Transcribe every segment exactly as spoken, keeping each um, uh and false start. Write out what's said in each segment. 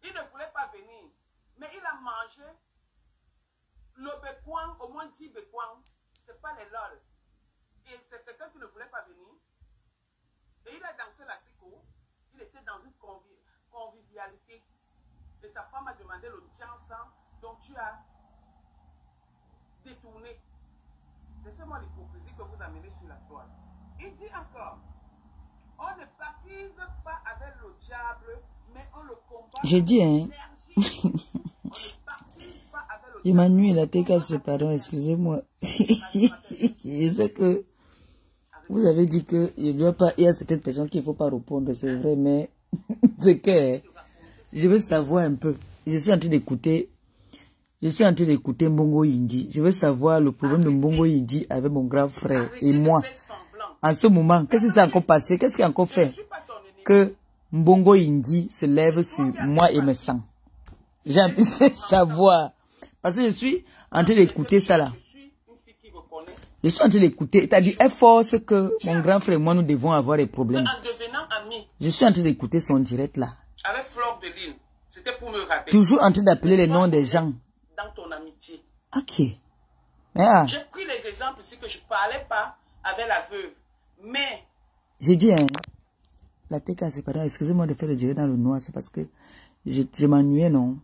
Il ne voulait pas venir. Mais il a mangé le bécoin, au moins dix bécoins. Ce n'est pas les lol. Et c'est quelqu'un qui ne voulait pas venir. Et il a dansé la siko. Il était dans une convi convivialité. Et sa femme a demandé l'audience dont tu as détourné. Laissez-moi l'hypocrisie que vous amenez sur la toile. Il dit encore, on ne baptise pas avec le diable, mais on le combat. J'ai dit, hein. Emmanuel, la T K, c'est pardon, excusez-moi. Je sais que vous avez dit que il y a pas, il y a certaines personnes qu'il ne faut pas répondre, c'est vrai, mais c'est que je veux savoir un peu. Je suis en train d'écouter, je suis en train d'écouter Mbongo Yindi. Je veux savoir le problème de Mbongo Yindi avec mon grand frère et moi. En ce moment, qu'est-ce qui s'est encore passé? Qu'est-ce qui a encore fait que Mbongo Yindi se lève sur moi et mes sangs? J'ai envie de savoir. Parce que je suis en train d'écouter ça là. Je suis en train d'écouter. Tu as dit, elle force que mon grand frère et moi, nous devons avoir des problèmes. Je suis en train d'écouter son direct là. Avec Fleur de Lille, c'était pour me rappeler. Toujours en train d'appeler les noms des gens. Dans ton amitié. Ok. Ah. J'ai pris les exemples ici que je ne parlais pas avec la veuve. Mais. J'ai dit, hein, la T K, c'est pas grave. Excusez-moi de faire le direct dans le noir. C'est parce que je, je m'ennuyais, non?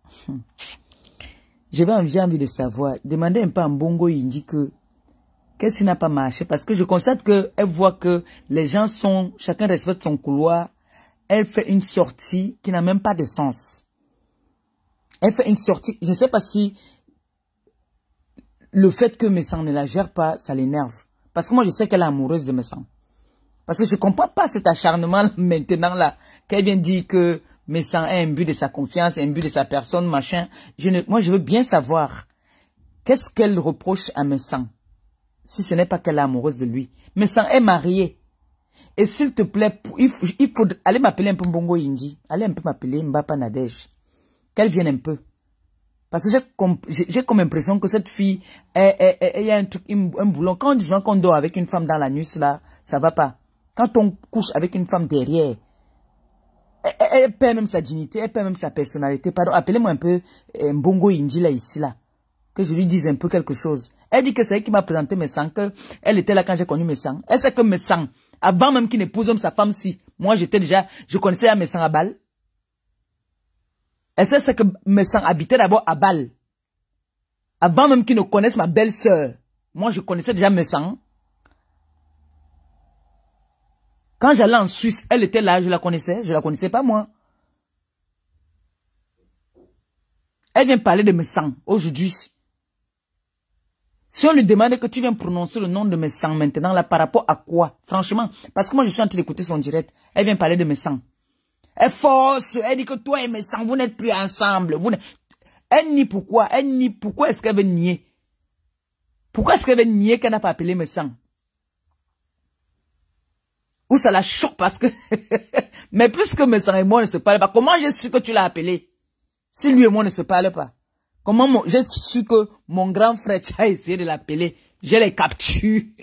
J'ai envie, envie de savoir. Demandez un peu à Mbongo Yindi que qu'est-ce qui n'a pas marché. Parce que je constate qu'elle voit que les gens sont, chacun respecte son couloir. Elle fait une sortie qui n'a même pas de sens. Elle fait une sortie. Je ne sais pas si le fait que Messan ne la gère pas, ça l'énerve. Parce que moi, je sais qu'elle est amoureuse de Messan. Parce que je ne comprends pas cet acharnement maintenant là. Qu'elle vient dire que Messan est imbu de sa confiance, imbu de sa personne, machin. Je ne, moi, je veux bien savoir qu'est-ce qu'elle reproche à Messan. Si ce n'est pas qu'elle est amoureuse de lui. Messan est mariée. Et s'il te plaît, il faut, il faut aller m'appeler un peu Mbongo Yindi. Allez un peu m'appeler Mbapa Nadège. Qu'elle vienne un peu. Parce que j'ai comme, j'ai comme impression que cette fille, il y a un truc, un boulon. Quand on dit qu'on dort avec une femme dans la nuit, là, ça va pas. Quand on couche avec une femme derrière, elle, elle perd même sa dignité, elle perd même sa personnalité. Pardon, appelez-moi un peu Mbongo Yindi là, ici, là. Que je lui dise un peu quelque chose. Elle dit que c'est elle qui m'a présenté mes sangs, qu'elle était là quand j'ai connu mes sangs. Elle sait que mes sangs, avant même qu'il n'épouse sa femme, si, moi j'étais déjà, je connaissais à mes sangs à Bâle. Elle sait que mes sangs habitaient d'abord à Bâle. Avant même qu'ils ne connaissent ma belle-sœur. Moi je connaissais déjà mes sangs. Quand j'allais en Suisse, elle était là, je la connaissais, je la connaissais pas moi. Elle vient parler de mes sangs aujourd'hui. Si on lui demande que tu viens prononcer le nom de mes sangs maintenant, là, par rapport à quoi? Franchement, parce que moi, je suis en train d'écouter son direct. Elle vient parler de mes sangs. Elle force, elle dit que toi et mes sangs, vous n'êtes plus ensemble. Vous elle nie pourquoi? Elle nie pourquoi est-ce qu'elle veut nier? Pourquoi est-ce qu'elle veut nier qu'elle n'a pas appelé mes sangs? Ou ça la choque parce que... Mais plus que mes sangs et moi ne se parlent pas, comment j'ai su que tu l'as appelé? Si lui et moi ne se parlent pas. Comment j'ai su que mon grand frère, tu as essayé de l'appeler, je l'ai capturé.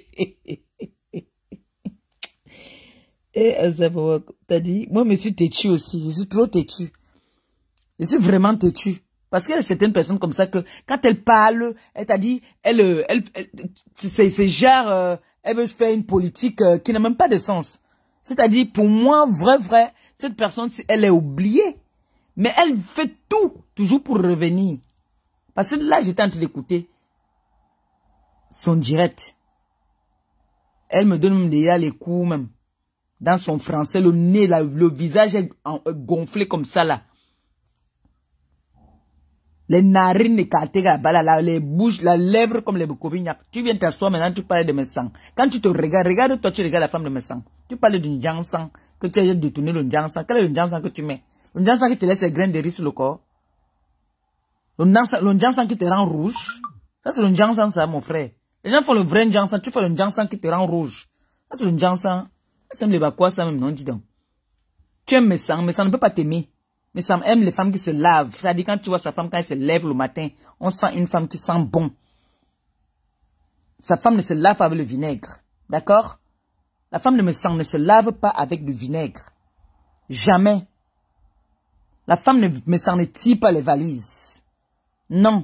Et t'as dit, moi je suis têtu aussi, je suis trop têtu. Je suis vraiment têtu. Parce qu'il y a certaines personnes comme ça que, quand elle parle, elle t'a dit, elle, elle, elle c'est genre, euh, elle veut faire une politique euh, qui n'a même pas de sens. C'est-à-dire, pour moi, vrai, vrai, cette personne, elle est oubliée. Mais elle fait tout, toujours pour revenir. Parce que là, j'étais en train d'écouter son direct. Elle me donne même déjà les coups, même. Dans son français, le nez, là, le visage est gonflé comme ça, là. Les narines écartées, là, les bouches, la lèvre comme les bocobignac. Tu viens t'asseoir maintenant, tu parles de mes sangs. Quand tu te regardes, regarde toi, tu regardes la femme de mes sangs. Tu parles d'une jansan, que tu as détourné le jansan. Quel est le jansan que tu mets? Le jansan qui te laisse les graines de riz sur le corps. Le jansan qui te rend rouge. Ça, c'est le jansan, ça, mon frère. Les gens font le vrai jansan. Tu fais le jansan qui te rend rouge. Ça, c'est le jansan. Ça, c'est le quoi, ça même, non, dis donc. Tu aimes mes sangs, mais ça ne peut pas t'aimer. Mais ça aime les femmes qui se lavent. C'est-à-dire, quand tu vois sa femme, quand elle se lève le matin, on sent une femme qui sent bon. Sa femme ne se lave pas avec le vinaigre. D'accord? La femme de mes sangs ne se lave pas avec du vinaigre. Jamais. La femme ne, mais s'en ne tire pas les valises. Non.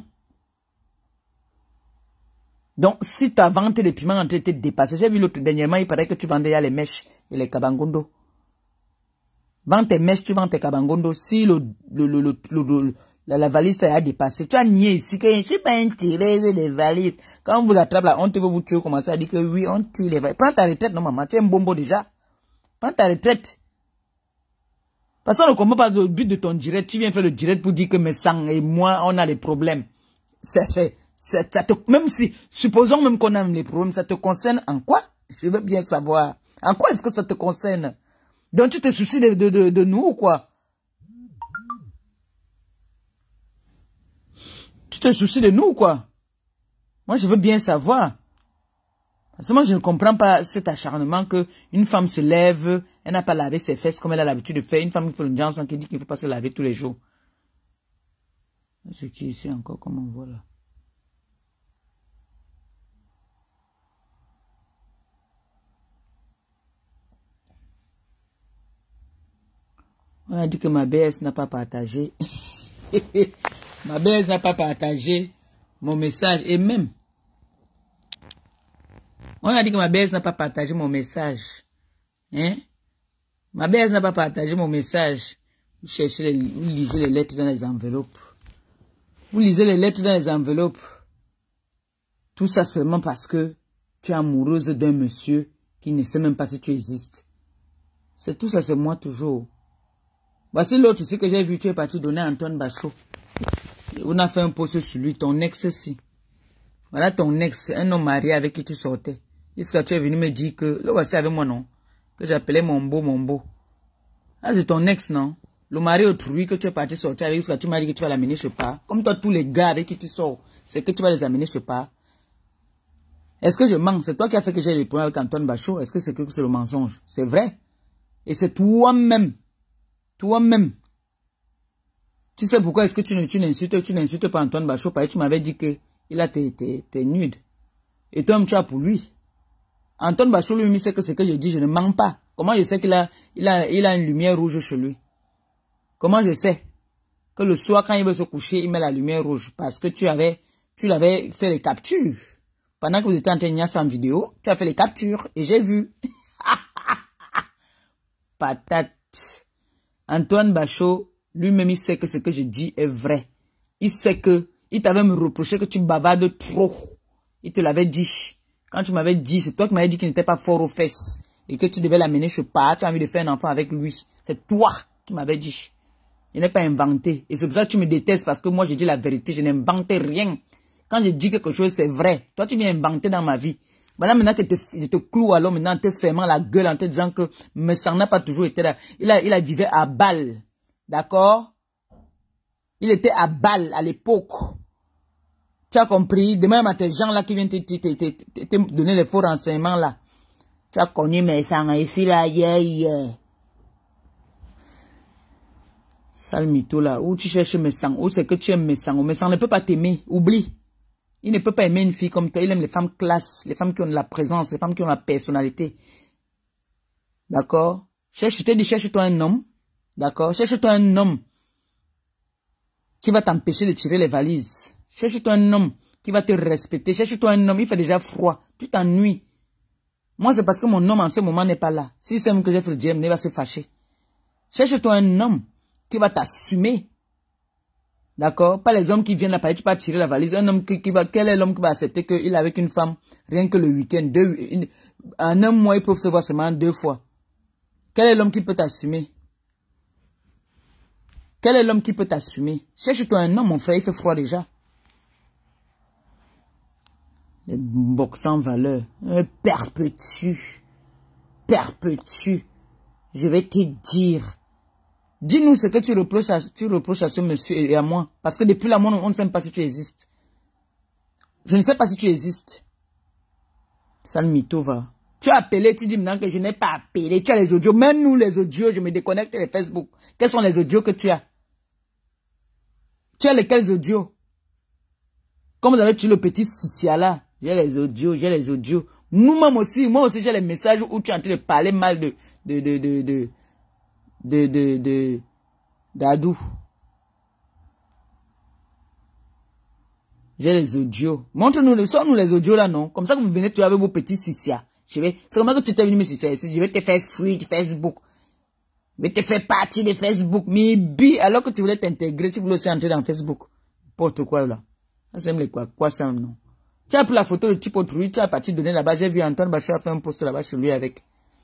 Donc, si ta vente de piments a été dépassée, j'ai vu l'autre dernièrement, il paraît que tu vendais les mèches et les kabangondo. Vends tes mèches, tu vends tes kabangondo. Si le, le, le, le, le, le la, la valise a dépassé, tu as nié ici que je ne suis pas intéressé des valises. Quand on vous attrape la honte, vous tuez, commencer à dire que oui, on tire les valises. Prends ta retraite, non maman, tu es un bombo déjà. Prends ta retraite. Parce qu'on ne comprend pas le but de ton direct. Tu viens faire le direct pour dire que mes sangs et moi, on a des problèmes. C'est, c'est, c'est, ça te, même si, supposons même qu'on a les problèmes, ça te concerne en quoi? Je veux bien savoir. En quoi est-ce que ça te concerne? Donc tu te soucies de, de, de, de nous ou quoi? Tu te soucies de nous ou quoi? Moi, je veux bien savoir. Parce que moi, je ne comprends pas cet acharnement que une femme se lève, elle n'a pas lavé ses fesses comme elle a l'habitude de faire. Une femme qui fait le Johnson qui dit qu'il ne faut pas se laver tous les jours. C'est qui ici encore, comment on voit là? On a dit que ma B S n'a pas partagé. Ma B S n'a pas partagé mon message. Et même, on a dit que ma B S n'a pas partagé mon message. Hein? Ma B S n'a pas partagé mon message. Vous cherchez les, vous lisez les lettres dans les enveloppes. Vous lisez les lettres dans les enveloppes. Tout ça seulement parce que tu es amoureuse d'un monsieur qui ne sait même pas si tu existes. C'est tout ça, c'est moi toujours. Voici l'autre ici que j'ai vu, tu es parti donner à Antoine Bachot. On a fait un post sur lui, ton ex-ci. Voilà ton ex, un homme marié avec qui tu sortais. Jusqu'à tu es venu me dire que, le voici avec moi, non? Que j'appelais mon beau, mon beau. Ah, c'est ton ex, non? Le mari autrui que tu es parti sortir avec, jusqu'à tu m'as dit que tu vas l'amener chez pas. Comme toi, tous les gars avec qui tu sors, c'est que tu vas les amener chez pas. Est-ce que je mens? C'est toi qui as fait que j'ai les problèmes avec Antoine Bachot? Est-ce que c'est que c'est le mensonge? C'est vrai. Et c'est toi-même. Toi-même. Tu sais pourquoi est-ce que tu n'insultes tu n'insultes pas Antoine Bachot? Parce que tu m'avais dit que il a tes, tes, tes nudes. Et toi, tu as pour lui. Antoine Bachot, lui, il sait que ce que je dis, je ne mens pas. Comment je sais qu'il a, il a, il a une lumière rouge chez lui? Comment je sais que le soir, quand il veut se coucher, il met la lumière rouge? Parce que tu avais, tu l'avais fait les captures. Pendant que vous étiez en train de nier en vidéo, tu as fait les captures et j'ai vu. Patate. Antoine Bachot, lui-même, il sait que ce que je dis est vrai. Il sait que, il t'avait me reproché que tu bavardes trop. Il te l'avait dit. Quand tu m'avais dit, c'est toi qui m'avais dit qu'il n'était pas fort aux fesses. Et que tu devais l'amener chez pas. Tu as envie de faire un enfant avec lui. C'est toi qui m'avais dit. Il n'est pas inventé. Et c'est pour ça que tu me détestes parce que moi, je dis la vérité. Je n'invente rien. Quand je dis quelque chose, c'est vrai. Toi, tu viens inventer dans ma vie. Voilà, maintenant que te, je te cloue alors, maintenant, en te fermant la gueule, en te disant que mais ça n'a pas toujours été là. Il a, il a vivé à Bâle. D'accord? Il était à Bâle à l'époque. Tu as compris? Demain, à tes gens là qui viennent te, te, te, te, te donner les faux renseignements là. Tu as connu mes sangs ici là, yeah, yeah. Sale mytho là. Où tu cherches mes sangs? Où c'est que tu aimes mes sangs? Mes sangs ne peut pas t'aimer. Oublie. Il ne peut pas aimer une fille comme toi. Il aime les femmes classe, les femmes qui ont de la présence, les femmes qui ont la personnalité. D'accord? Cherche, je te dis, cherche-toi un homme. D'accord? Cherche-toi un homme qui va t'empêcher de tirer les valises. Cherche-toi un homme qui va te respecter. Cherche-toi un homme, il fait déjà froid. Tu t'ennuies. Moi, c'est parce que mon homme en ce moment n'est pas là. Si c'est même que j'ai fait le D M, il va se fâcher. Cherche-toi un homme qui va t'assumer. D'accord? Pas les hommes qui viennent là, tu peux tirer la valise. Un homme qui, qui va, quel est l'homme qui va accepter qu'il est avec une femme, rien que le week-end, deux, une, en un mois, ils peuvent se voir seulement deux fois. Quel est l'homme qui peut t'assumer? Quel est l'homme qui peut t'assumer? Cherche-toi un homme, mon frère, il fait froid déjà. Les box sans valeur. Perpétue. Perpétue. Je vais te dire. Dis-nous ce que tu reproches, à, tu reproches à ce monsieur et à moi. Parce que depuis la mort, on ne sait pas si tu existes. Je ne sais pas si tu existes. Sale mytho, va. Tu as appelé, tu dis maintenant que je n'ai pas appelé. Tu as les audios. Même nous, les audios, je me déconnecte les Facebook. Quels sont les audios que tu as? Tu as lesquels audios? Comme vous avez tué le petit Sissia là. J'ai les audios, j'ai les audios. Nous-mêmes aussi, moi aussi j'ai les messages où tu es en train de parler mal de... de, de, de, de De, de, de, Dadou. J'ai les audios. Montre-nous, les, sors-nous les audios là, non? Comme ça que vous venez, tu avec vos petits Sissia. Je vais, c'est comme ça que tu t'es venu me Sissia ici. Je vais te faire free de Facebook. Je vais te faire partie de Facebook. Mais bi, alors que tu voulais t'intégrer, tu voulais aussi entrer dans Facebook. N'importe quoi là. Ça c'est les quoi, quoi ça, non? Tu as pris la photo de type autrui, tu as parti donner là-bas. J'ai vu Antoine Bachar faire un post là-bas chez lui avec.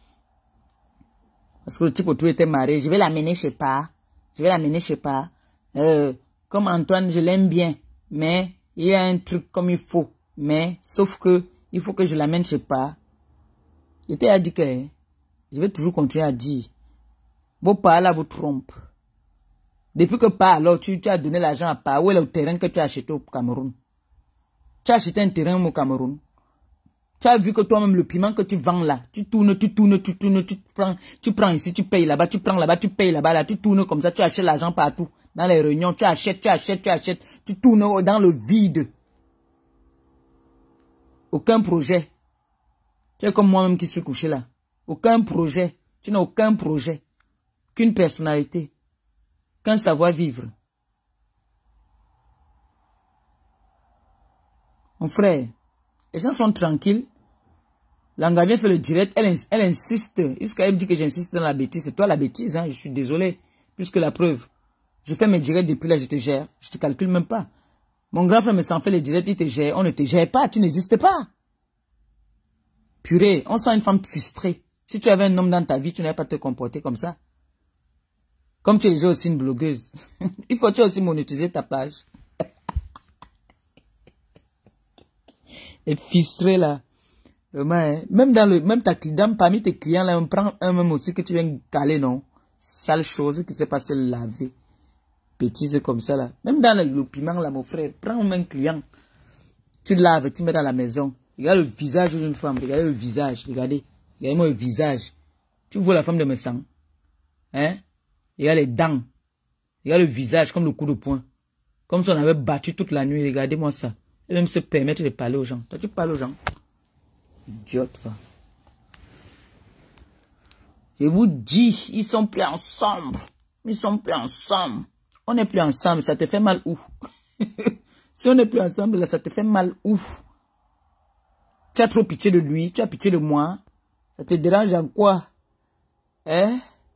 Parce que le type autrui était marié. Je vais l'amener, je sais pas. Je vais l'amener, je sais pas. Euh, comme Antoine, je l'aime bien. Mais, il y a un truc comme il faut. Mais, sauf que, il faut que je l'amène, je sais pas. J'étais à dire que, je vais toujours continuer à dire. Vos pas là vous trompe. Depuis que pas alors, tu, tu as donné l'argent à pas. Où est le terrain que tu as acheté au Cameroun? Tu as acheté un terrain au Cameroun. Tu as vu que toi-même, le piment que tu vends là, tu tournes, tu tournes, tu tournes, tu prends, tu prends ici, tu payes là-bas, tu prends là-bas, tu payes là-bas, là, tu tournes comme ça, tu achètes l'argent partout. Dans les réunions, tu achètes, tu achètes, tu achètes, tu tournes dans le vide. Aucun projet. Tu es comme moi-même qui suis couché là. Aucun projet. Tu n'as aucun projet. Qu'une personnalité. Qu'un savoir-vivre. Mon frère, les gens sont tranquilles. L'Angavien fait le direct, elle, elle insiste. Jusqu'à me dit que j'insiste dans la bêtise. C'est toi la bêtise, hein. Je suis désolé. Plus que la preuve. Je fais mes directs depuis là, je te gère. Je te calcule même pas. Mon grand frère me s'en fait les directs, il te gère. On ne te gère pas, tu n'existes pas. Purée, on sent une femme frustrée. Si tu avais un homme dans ta vie, tu n'allais pas te comporter comme ça. Comme tu es déjà aussi une blogueuse. Il faut que tu aussi monétiser ta page. Et frustré là. Même dans le, même ta client, parmi tes clients là, on prend un même aussi que tu viens caler, non? Sale chose qui s'est passé laver. Bêtise comme ça là. Même dans le, le piment là, mon frère, prends un client. Tu laves, tu mets dans la maison. Regarde le visage d'une femme, regardez le visage, regardez. Regardez-moi le visage. Tu vois la femme de mes sangs. Hein? Regarde les dents. Regarde le visage comme le coup de poing. Comme si on avait battu toute la nuit. Regardez-moi ça. Et même se permettre de parler aux gens. Toi, tu parles aux gens. Idiote, va. Je vous dis, ils sont plus ensemble. Ils sont plus ensemble. On n'est plus ensemble, ça te fait mal où? Si on n'est plus ensemble, là, ça te fait mal où? Tu as trop pitié de lui, tu as pitié de moi. Ça te dérange en quoi? Hein?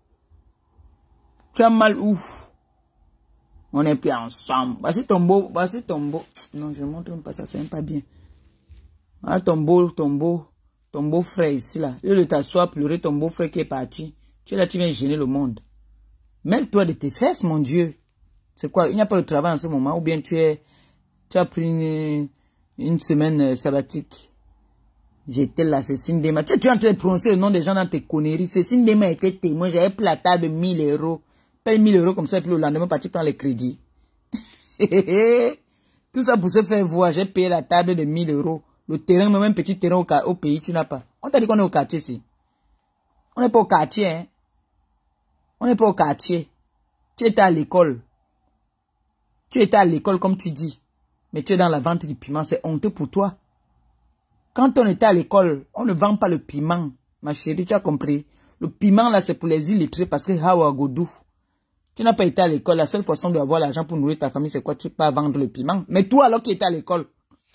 Tu as mal où? On n'est plus ensemble. Voici ton beau, voici ton beau. Non, je ne montre même pas ça, c'est même pas bien. Ah, ton beau, ton beau, ton beau frère ici, là. Lieu de t'asseoir, pleurer ton beau frère qui est parti. Tu es là, tu viens gêner le monde. Mêle-toi de tes fesses, mon Dieu. C'est quoi? Il n'y a pas de travail en ce moment, ou bien tu es, tu as pris une, une semaine sabbatique. J'étais là, Cécile Dema. Tu, tu es en train de prononcer le nom des gens dans tes conneries. Cécile Dema était témoin. J'avais pris la table de mille euros. Paye mille euros comme ça, et puis le lendemain, tu prends les crédits. Tout ça pour se faire voir. J'ai payé la table de mille euros. Le terrain, même un petit terrain au, au pays, tu n'as pas. On t'a dit qu'on est au quartier ici. On n'est pas au quartier, hein. On n'est pas au quartier. Tu étais à l'école. Tu étais à l'école, comme tu dis. Mais tu es dans la vente du piment. C'est honteux pour toi. Quand on était à l'école, on ne vend pas le piment. Ma chérie, tu as compris. Le piment, là, c'est pour les illettrés parce que Hawa Godou. Tu n'as pas été à l'école. La seule façon d'avoir l'argent pour nourrir ta famille, c'est quoi? Tu peux pas vendre le piment. Mais toi, alors qui étais à l'école.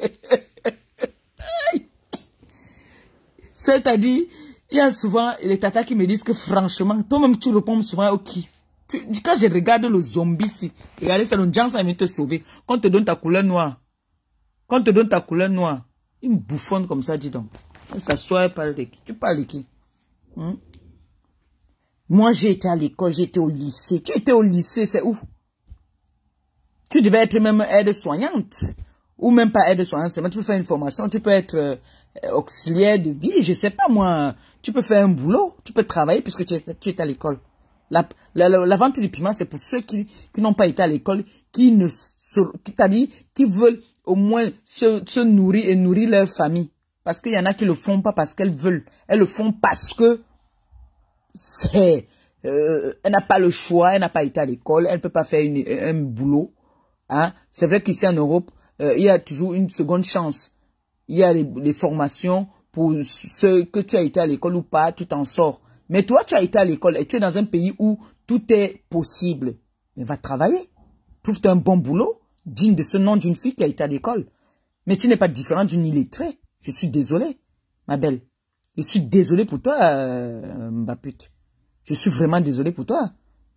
C'est-à-dire, il y a souvent les tatas qui me disent que franchement, toi-même, tu réponds souvent au qui. Quand je regarde le zombie ici, regardez ça, le gens, ça vient te sauver. Quand on te donne ta couleur noire, quand on te donne ta couleur noire, une bouffonne comme ça, dis donc. Elle s'assoit, elle parle de qui? Tu parles de qui? Hmm? Moi, j'ai été à l'école, j'ai été au lycée. Tu étais au lycée, c'est où? Tu devais être même aide-soignante. Ou même pas aide-soignante, tu peux faire une formation, tu peux être euh, auxiliaire de vie, je sais pas moi. Tu peux faire un boulot, tu peux travailler puisque tu es, tu es à l'école. La, la, la, la vente du piment, c'est pour ceux qui, qui n'ont pas été à l'école, qui ne qui, t'as dit, qui veulent au moins se, se nourrir et nourrir leur famille. Parce qu'il y en a qui le font pas parce qu'elles veulent. Elles le font parce que c'est, euh, elle n'a pas le choix, elle n'a pas été à l'école, elle ne peut pas faire une, un boulot. Hein? C'est vrai qu'ici en Europe, euh, il y a toujours une seconde chance. Il y a les, les formations pour ceux que tu as été à l'école ou pas, tu t'en sors. Mais toi, tu as été à l'école et tu es dans un pays où tout est possible. Mais va travailler. Trouve-toi un bon boulot, digne de ce nom d'une fille qui a été à l'école. Mais tu n'es pas différente d'une illettrée. Je suis désolé, ma belle. Je suis désolé pour toi, euh, ma pute. Je suis vraiment désolé pour toi.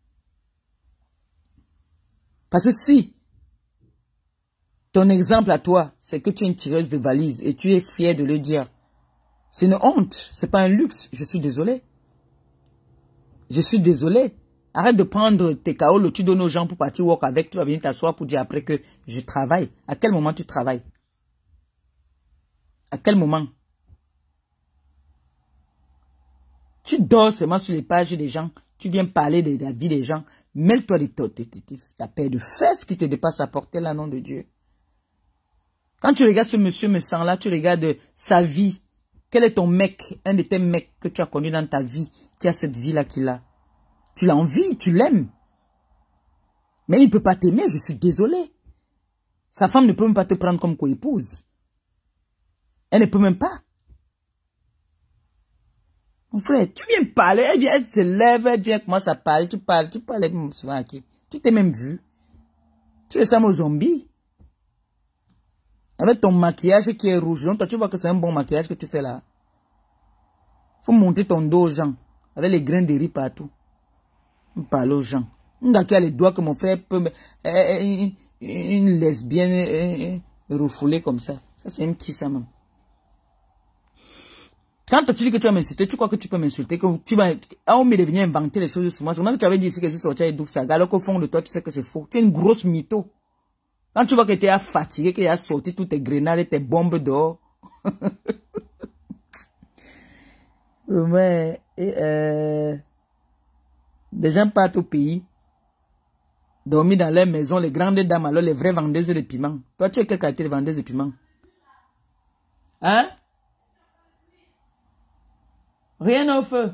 Parce que si ton exemple à toi, c'est que tu es une tireuse de valises et tu es fier de le dire, c'est une honte, c'est pas un luxe. Je suis désolé. Je suis désolé. Arrête de prendre tes kaolos, tu donnes aux gens pour partir work avec, tu vas venir t'asseoir pour dire après que je travaille. À quel moment tu travailles? À quel moment? Tu dors seulement sur les pages des gens, tu viens parler de la vie des gens, mêle-toi de ta paire de fesses qui te dépasse à porter la nom de Dieu. Quand tu regardes ce monsieur me sent là, tu regardes sa vie. Quel est ton mec, un de tes mecs que tu as connu dans ta vie, qui a cette vie-là qu'il a? Tu l'as envie, tu l'aimes. Mais il ne peut pas t'aimer, je suis désolé. Sa femme ne peut même pas te prendre comme co-épouse. Elle ne peut même pas. Mon frère, tu viens parler, elle vient, elle se lève, elle vient commencer à parler, tu parles, tu parles souvent à qui? Tu t'es même vu. Tu ressembles aux zombies. Avec ton maquillage qui est rouge. Donc toi tu vois que c'est un bon maquillage que tu fais là. Faut monter ton dos aux gens. Avec les grains de riz partout. On parle aux gens. Un gars qui a les doigts que mon frère peut... Une lesbienne refoulée comme ça. Ça c'est un qui ça même. Quand tu dis que tu vas m'insulter, tu crois que tu peux m'insulter, que tu vas... On m'est devenu inventer les choses sur moi. C'est moi que tu avais dit ici que je suis sorti avec Douksaga, alors qu'au fond de toi, tu sais que c'est faux. Tu es une grosse mytho. Quand tu vois que tu es fatigué, que tu as sorti toutes tes grenades et tes bombes dehors. Ouais, et euh, des gens partent au pays, dormir dans leur maison, les grandes dames, alors les vraies vendeuses de piments. Toi, tu es quelle qualité de vendeuse de piments? Hein? Rien au feu.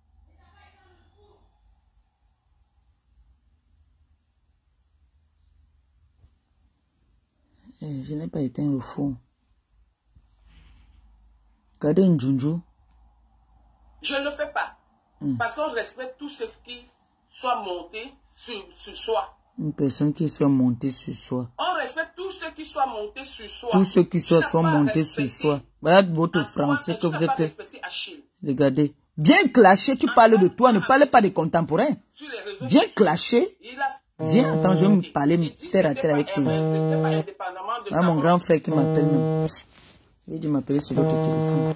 Eh, je n'ai pas éteint le fond. Regardez une junju. Je ne le fais pas. Mm. Parce qu'on respecte tout ce qui soit monté sur, sur soi. Une personne qui soit montée sur soi. On respecte tout ce qui soit monté sur soi. Tout ce qui soit, soit monté sur soi. Voilà votre français que vous êtes. Regardez. Viens clasher, tu parles de toi, ne parle pas des contemporains. Viens clasher. Viens, attends, je vais me parler, me terre à terre avec toi. Ah, mon grand frère qui m'appelle même. Je vais dire m'appeler sur votre téléphone.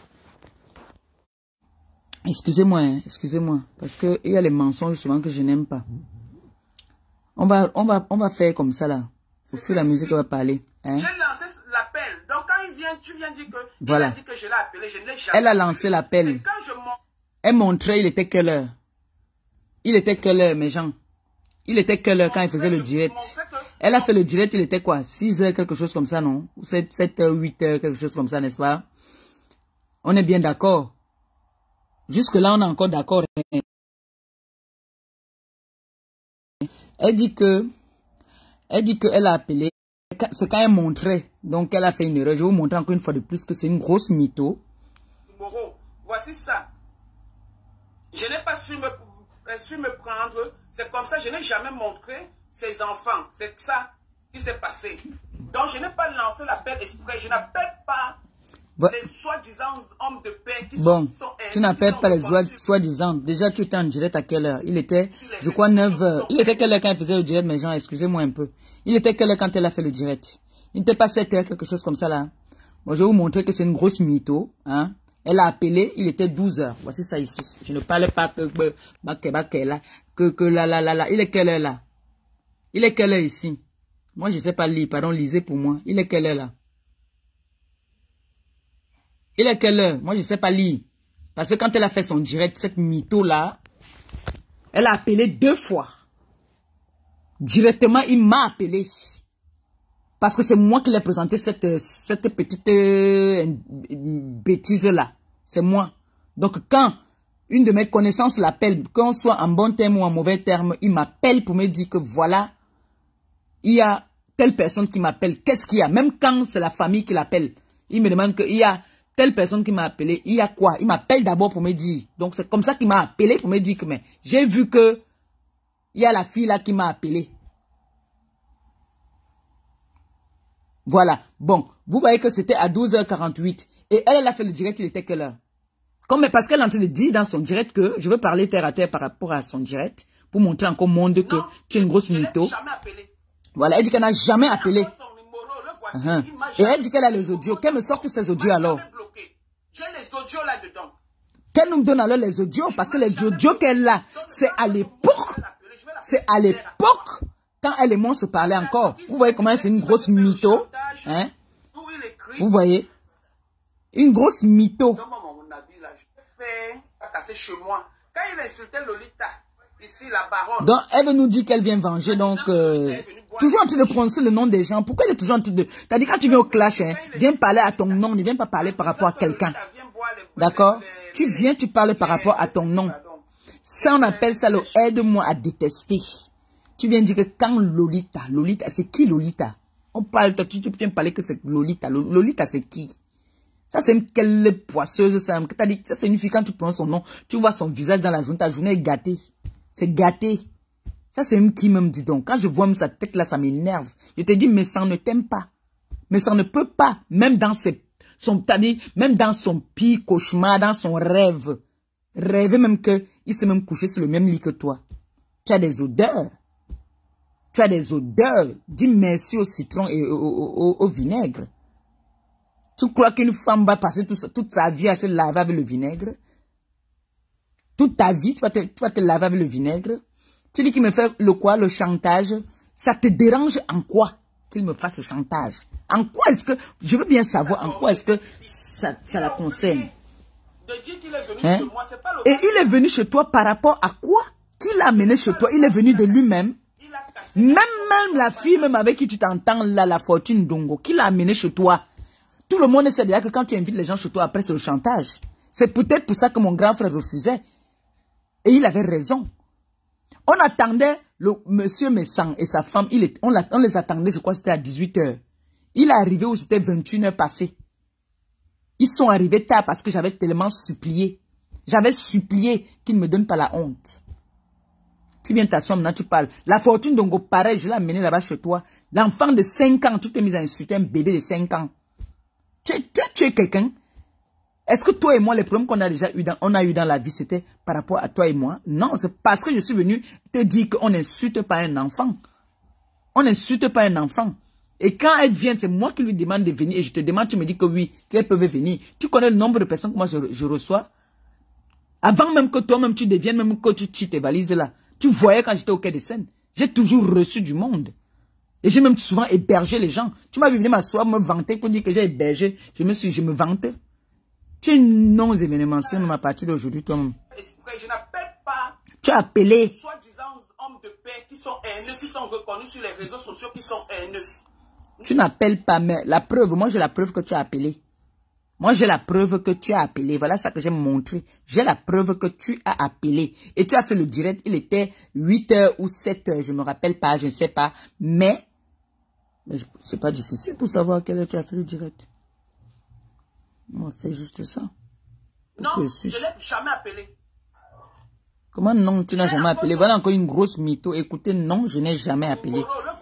Excusez-moi, hein, excusez-moi. Parce qu'il y a les mensonges souvent que je n'aime pas. On va, on, va, on va faire comme ça là. Au fur et à mesure qu'on va parler. Hein? J'ai lancé l'appel. Donc quand il vient, tu viens dire que, voilà. Il a dit que je l'ai appelé. Je ne l'ai jamais Elle a lancé l'appel. Elle montrait, il était quelle heure? Il était quelle heure, mes gens? Il était quelle heure quand il faisait le direct? Elle a fait le direct, il était quoi? six heures, quelque chose comme ça, non? sept heures, huit heures, quelque chose comme ça, n'est-ce pas? On est bien d'accord. Jusque-là, on est encore d'accord. Elle dit que, elle dit qu'elle a appelé. C'est quand elle montrait. Donc, elle a fait une erreur. Je vais vous montrer encore une fois de plus que c'est une grosse mytho. Moro, voici ça. Je n'ai pas su me, su me prendre. C'est comme ça, je n'ai jamais montré ses enfants. C'est ça qui s'est passé. Donc, je n'ai pas lancé l'appel exprès. Je n'appelle pas bon. Les soi-disant hommes de paix qui bon, sont... Bon, tu n'appelles pas les soi-disant. Déjà, tu étais en direct à quelle heure? Il était, je crois, neuf heures. Il était quelle heure quand il faisait le direct, mes gens? Excusez-moi un peu. Il était quelle heure quand elle a fait le direct? Il n'était pas sept heures, quelque chose comme ça, là. Bon, je vais vous montrer que c'est une grosse mytho, hein. Elle a appelé, il était douze heures. Voici ça ici. Je ne parle pas que, que, que, que là, là, là, là. Il est quelle heure là? Il est quelle heure ici? Moi, je ne sais pas lire. Pardon, lisez pour moi. Il est quelle heure là? Il est quelle heure? Moi, je ne sais pas lire. Parce que quand elle a fait son direct, cette mytho là, elle a appelé deux fois. Directement, il m'a appelé. Parce que c'est moi qui l'ai présenté cette, cette petite euh, bêtise là. C'est moi. Donc quand une de mes connaissances l'appelle, qu'on soit en bon terme ou en mauvais terme, il m'appelle pour me dire que voilà, il y a telle personne qui m'appelle. Qu'est-ce qu'il y a? Même quand c'est la famille qui l'appelle, il me demande qu'il y a telle personne qui m'a appelé. Il y a quoi? Il m'appelle d'abord pour me dire. Donc c'est comme ça qu'il m'a appelé pour me dire que mais j'ai vu que il y a la fille là qui m'a appelé. Voilà. Bon, vous voyez que c'était à douze heures quarante-huit. Et elle, elle a fait le direct, il était quelle heure? Comme, parce qu'elle est en train de dire dans son direct que je veux parler terre à terre par rapport à son direct pour montrer encore au monde que non, tu es une grosse mytho. Voilà, elle dit qu'elle n'a jamais appelé. Uh -huh. Et elle dit qu'elle a les audios. Qu'elle me sorte ces audios alors. J'ai les audios là-dedans. Qu'elle nous donne alors les audios. Parce que les audios qu'elle a, c'est à l'époque. C'est à l'époque. Quand elle et moi se parlaient encore. Vous voyez comment c'est une grosse mytho. Hein? Vous voyez? Une grosse mytho. Quand il insultait Lolita, ici la baronne. Donc elle veut nous dire qu'elle vient venger. Donc euh, toujours en train de prononcer le nom des gens. Pourquoi elle est toujours en train de... T'as dit quand tu viens au clash, hein, viens parler à ton nom. Ne viens pas parler par rapport à quelqu'un. D'accord? Tu viens, tu parles par rapport à ton nom. Ça on appelle ça le aide-moi à détester. Tu viens dire que quand Lolita, Lolita, c'est qui Lolita? On parle, toi, tu viens parler que c'est Lolita. Lolita, c'est qui? Ça, c'est une quelle poisseuse, ça. T'as dit, ça, c'est une fille, quand tu prends son nom, tu vois son visage dans la journée, ta journée est gâtée. C'est gâté. Ça, c'est une qui même dit donc. Quand je vois même sa tête là, ça m'énerve. Je te dis, mais ça ne t'aime pas. Mais ça ne peut pas, même dans ses, son, t'as dit, même dans son pire cauchemar, dans son rêve. Rêver même que, il s'est même couché sur le même lit que toi. Tu as des odeurs. Tu as des odeurs. Dis merci au citron et au, au, au, au vinaigre. Tu crois qu'une femme va passer tout, toute sa vie à se laver avec le vinaigre? Toute ta vie, tu vas te, tu vas te laver avec le vinaigre? Tu dis qu'il me fait le quoi, le chantage? Ça te dérange en quoi qu'il me fasse le chantage? En quoi est-ce que... Je veux bien savoir en quoi est-ce que ça, ça la concerne. Hein? Et il est venu chez toi par rapport à quoi? Qui l'a amené chez toi? Il est venu de lui-même. Même, même la fille même avec qui tu t'entends là, la Fortune Dongo, qui l'a amené chez toi? Tout le monde sait déjà que quand tu invites les gens chez toi, après c'est le chantage. C'est peut-être pour ça que mon grand frère refusait. Et il avait raison. On attendait le monsieur Messang et sa femme, il est, on, on les attendait, je crois que c'était à dix-huit heures. Il est arrivé où c'était vingt et une heures passées. Ils sont arrivés tard parce que j'avais tellement supplié. J'avais supplié qu'ils ne me donnent pas la honte. Tu viens t'asseoir maintenant, tu parles. La Fortune Dongo, pareil, je l'ai amené là-bas chez toi. L'enfant de cinq ans, tu t'es mis à insulter un bébé de cinq ans. Tu es, tu es, tu es quelqu'un. Est-ce que toi et moi, les problèmes qu'on a déjà eu dans, on a eu dans la vie, c'était par rapport à toi et moi? Non, c'est parce que je suis venu te dire qu'on n'insulte pas un enfant. On n'insulte pas un enfant. Et quand elle vient, c'est moi qui lui demande de venir. Et je te demande, tu me dis que oui, qu'elle peut venir. Tu connais le nombre de personnes que moi je, je reçois? Avant même que toi-même tu deviennes, même que tu tires tes valises là. Tu voyais quand j'étais au Quai des Seines. J'ai toujours reçu du monde. Et j'ai même souvent hébergé les gens. Tu m'as vu venir m'asseoir, me vanter pour dire que j'ai hébergé. Je me suis, je me vantais. Tu es non événementiel même à partir d'aujourd'hui toi-même. Je n'appelle pas. Tu as appelé. Soi-disant hommes de paix qui sont haineux, qui sont reconnus sur les réseaux sociaux, qui sont haineux. Tu n'appelles pas, mais la preuve, moi j'ai la preuve que tu as appelé. Moi j'ai la preuve que tu as appelé. Voilà ça que j'ai montré. J'ai la preuve que tu as appelé. Et tu as fait le direct, il était huit heures ou sept heures, je ne me rappelle pas, je ne sais pas. Mais, mais c'est pas difficile pour savoir à quelle heure tu as fait le direct. On fait juste ça. Non, je ne l'ai jamais appelé. Comment non, tu n'as jamais appelé? Voilà encore une grosse mytho. Écoutez, non, je n'ai jamais appelé.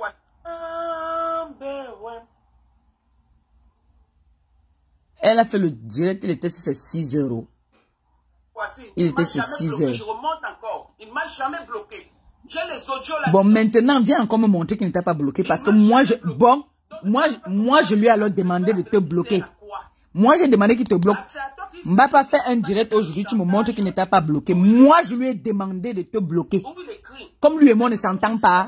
Elle a fait le direct, il était sur ses six euros. Il était sur six heures. Je remonte encore. Il ne m'a jamais bloqué. J'ai les audios là. Bon, maintenant, viens encore me montrer qu'il ne t'a pas bloqué. Parce que moi, je, bon, moi, moi, je lui ai alors demandé de te bloquer. Moi, j'ai demandé qu'il te bloque. M'a pas fait un direct aujourd'hui, tu me montres qu'il ne t'a pas bloqué. Moi, je lui ai demandé de te bloquer. Comme lui et moi ne s'entendent pas.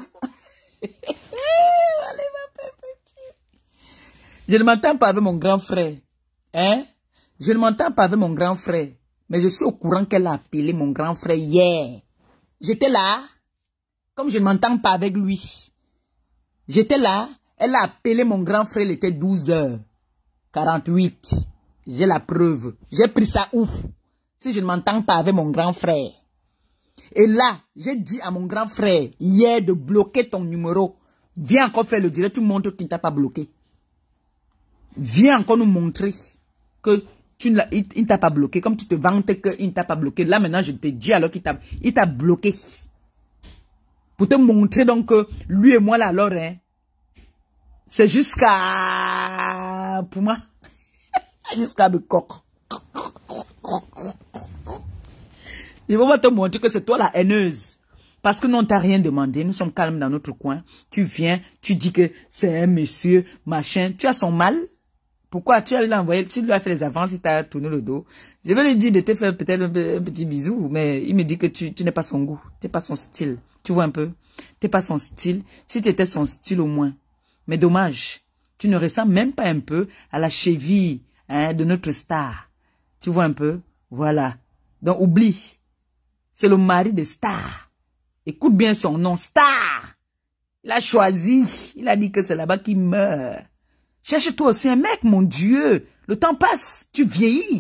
Je ne m'entends pas avec mon grand frère. Hein? Je ne m'entends pas avec mon grand frère. Mais je suis au courant qu'elle a appelé mon grand frère hier. J'étais là. Comme je ne m'entends pas avec lui. J'étais là. Elle a appelé mon grand frère, il était douze heures quarante-huit. J'ai la preuve. J'ai pris ça où? Si je ne m'entends pas avec mon grand frère. Et là, j'ai dit à mon grand frère hier de bloquer ton numéro. Viens encore faire le direct, tu montres qu'il ne t'a pas bloqué. Viens encore nous montrer que tu ne il, il t'a pas bloqué. Comme tu te vantes qu'il ne t'a pas bloqué. Là maintenant, je te dis alors qu'il t'a il t'a bloqué. Pour te montrer donc que lui et moi là alors, hein, C'est jusqu'à... Pour moi. Jusqu'à me coq. Je vais te montrer que c'est toi la haineuse. Parce que nous, on t'a rien demandé. Nous sommes calmes dans notre coin. Tu viens, tu dis que c'est un monsieur, machin. Tu as son mal. Pourquoi? Tu lui as envoyé, tu lui as fait les avances, il t'a tourné le dos. Je vais lui dire de te faire peut-être un, un petit bisou, mais il me dit que tu, tu n'es pas son goût. Tu n'es pas son style. Tu vois un peu? Tu n'es pas son style. Si tu étais son style au moins. Mais dommage. Tu ne ressembles même pas un peu à la cheville, hein, de notre star. Tu vois un peu? Voilà. Donc oublie. C'est le mari de Star. Écoute bien son nom, Star. Il a choisi. Il a dit que c'est là-bas qu'il meurt. Cherche-toi aussi un mec, mon Dieu. Le temps passe. Tu vieillis.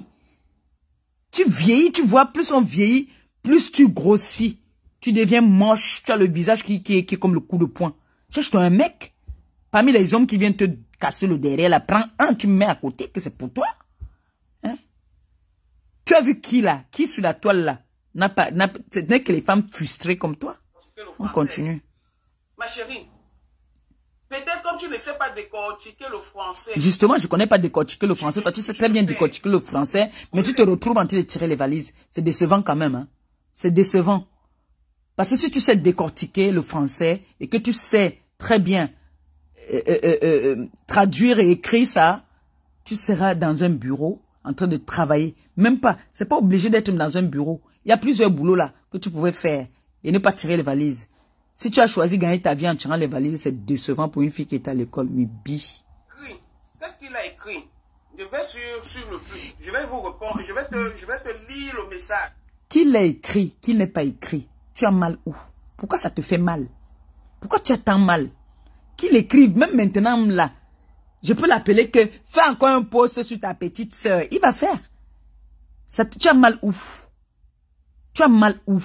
Tu vieillis, tu vois, plus on vieillit, plus tu grossis. Tu deviens moche. Tu as le visage qui, qui, qui est comme le coup de poing. Cherche-toi un mec. Parmi les hommes qui viennent te casser le derrière, là, prends un, tu me mets à côté, que c'est pour toi. Hein? Tu as vu qui là? Qui sur la toile là? N'a pas, n'a, ce n'est que les femmes frustrées comme toi. On continue. Ma chérie, peut-être comme tu ne sais pas décortiquer le français. Justement, je ne connais pas décortiquer le français. Toi, tu sais très bien décortiquer le français, mais tu te retrouves en train de tirer les valises. C'est décevant quand même. Hein? C'est décevant. Parce que si tu sais décortiquer le français et que tu sais très bien euh, euh, euh, traduire et écrire ça, tu seras dans un bureau en train de travailler. Même pas. C'est pas obligé d'être dans un bureau. Il y a plusieurs boulots là que tu pouvais faire et ne pas tirer les valises. Si tu as choisi de gagner ta vie en tirant les valises, c'est décevant pour une fille qui est à l'école. Mais bi. Qu'est-ce qu'il a écrit? Je vais sur, sur le plus. Je vais vous répondre. Je vais te, je vais te lire le message. Qu'il l'a écrit, qu'il n'ait pas écrit. Tu as mal où? Pourquoi ça te fait mal? Pourquoi tu as tant mal? Qu'il écrive, même maintenant là. Je peux l'appeler que fais encore un post sur ta petite soeur. Il va faire. Ça, tu as mal où? Tu as mal où?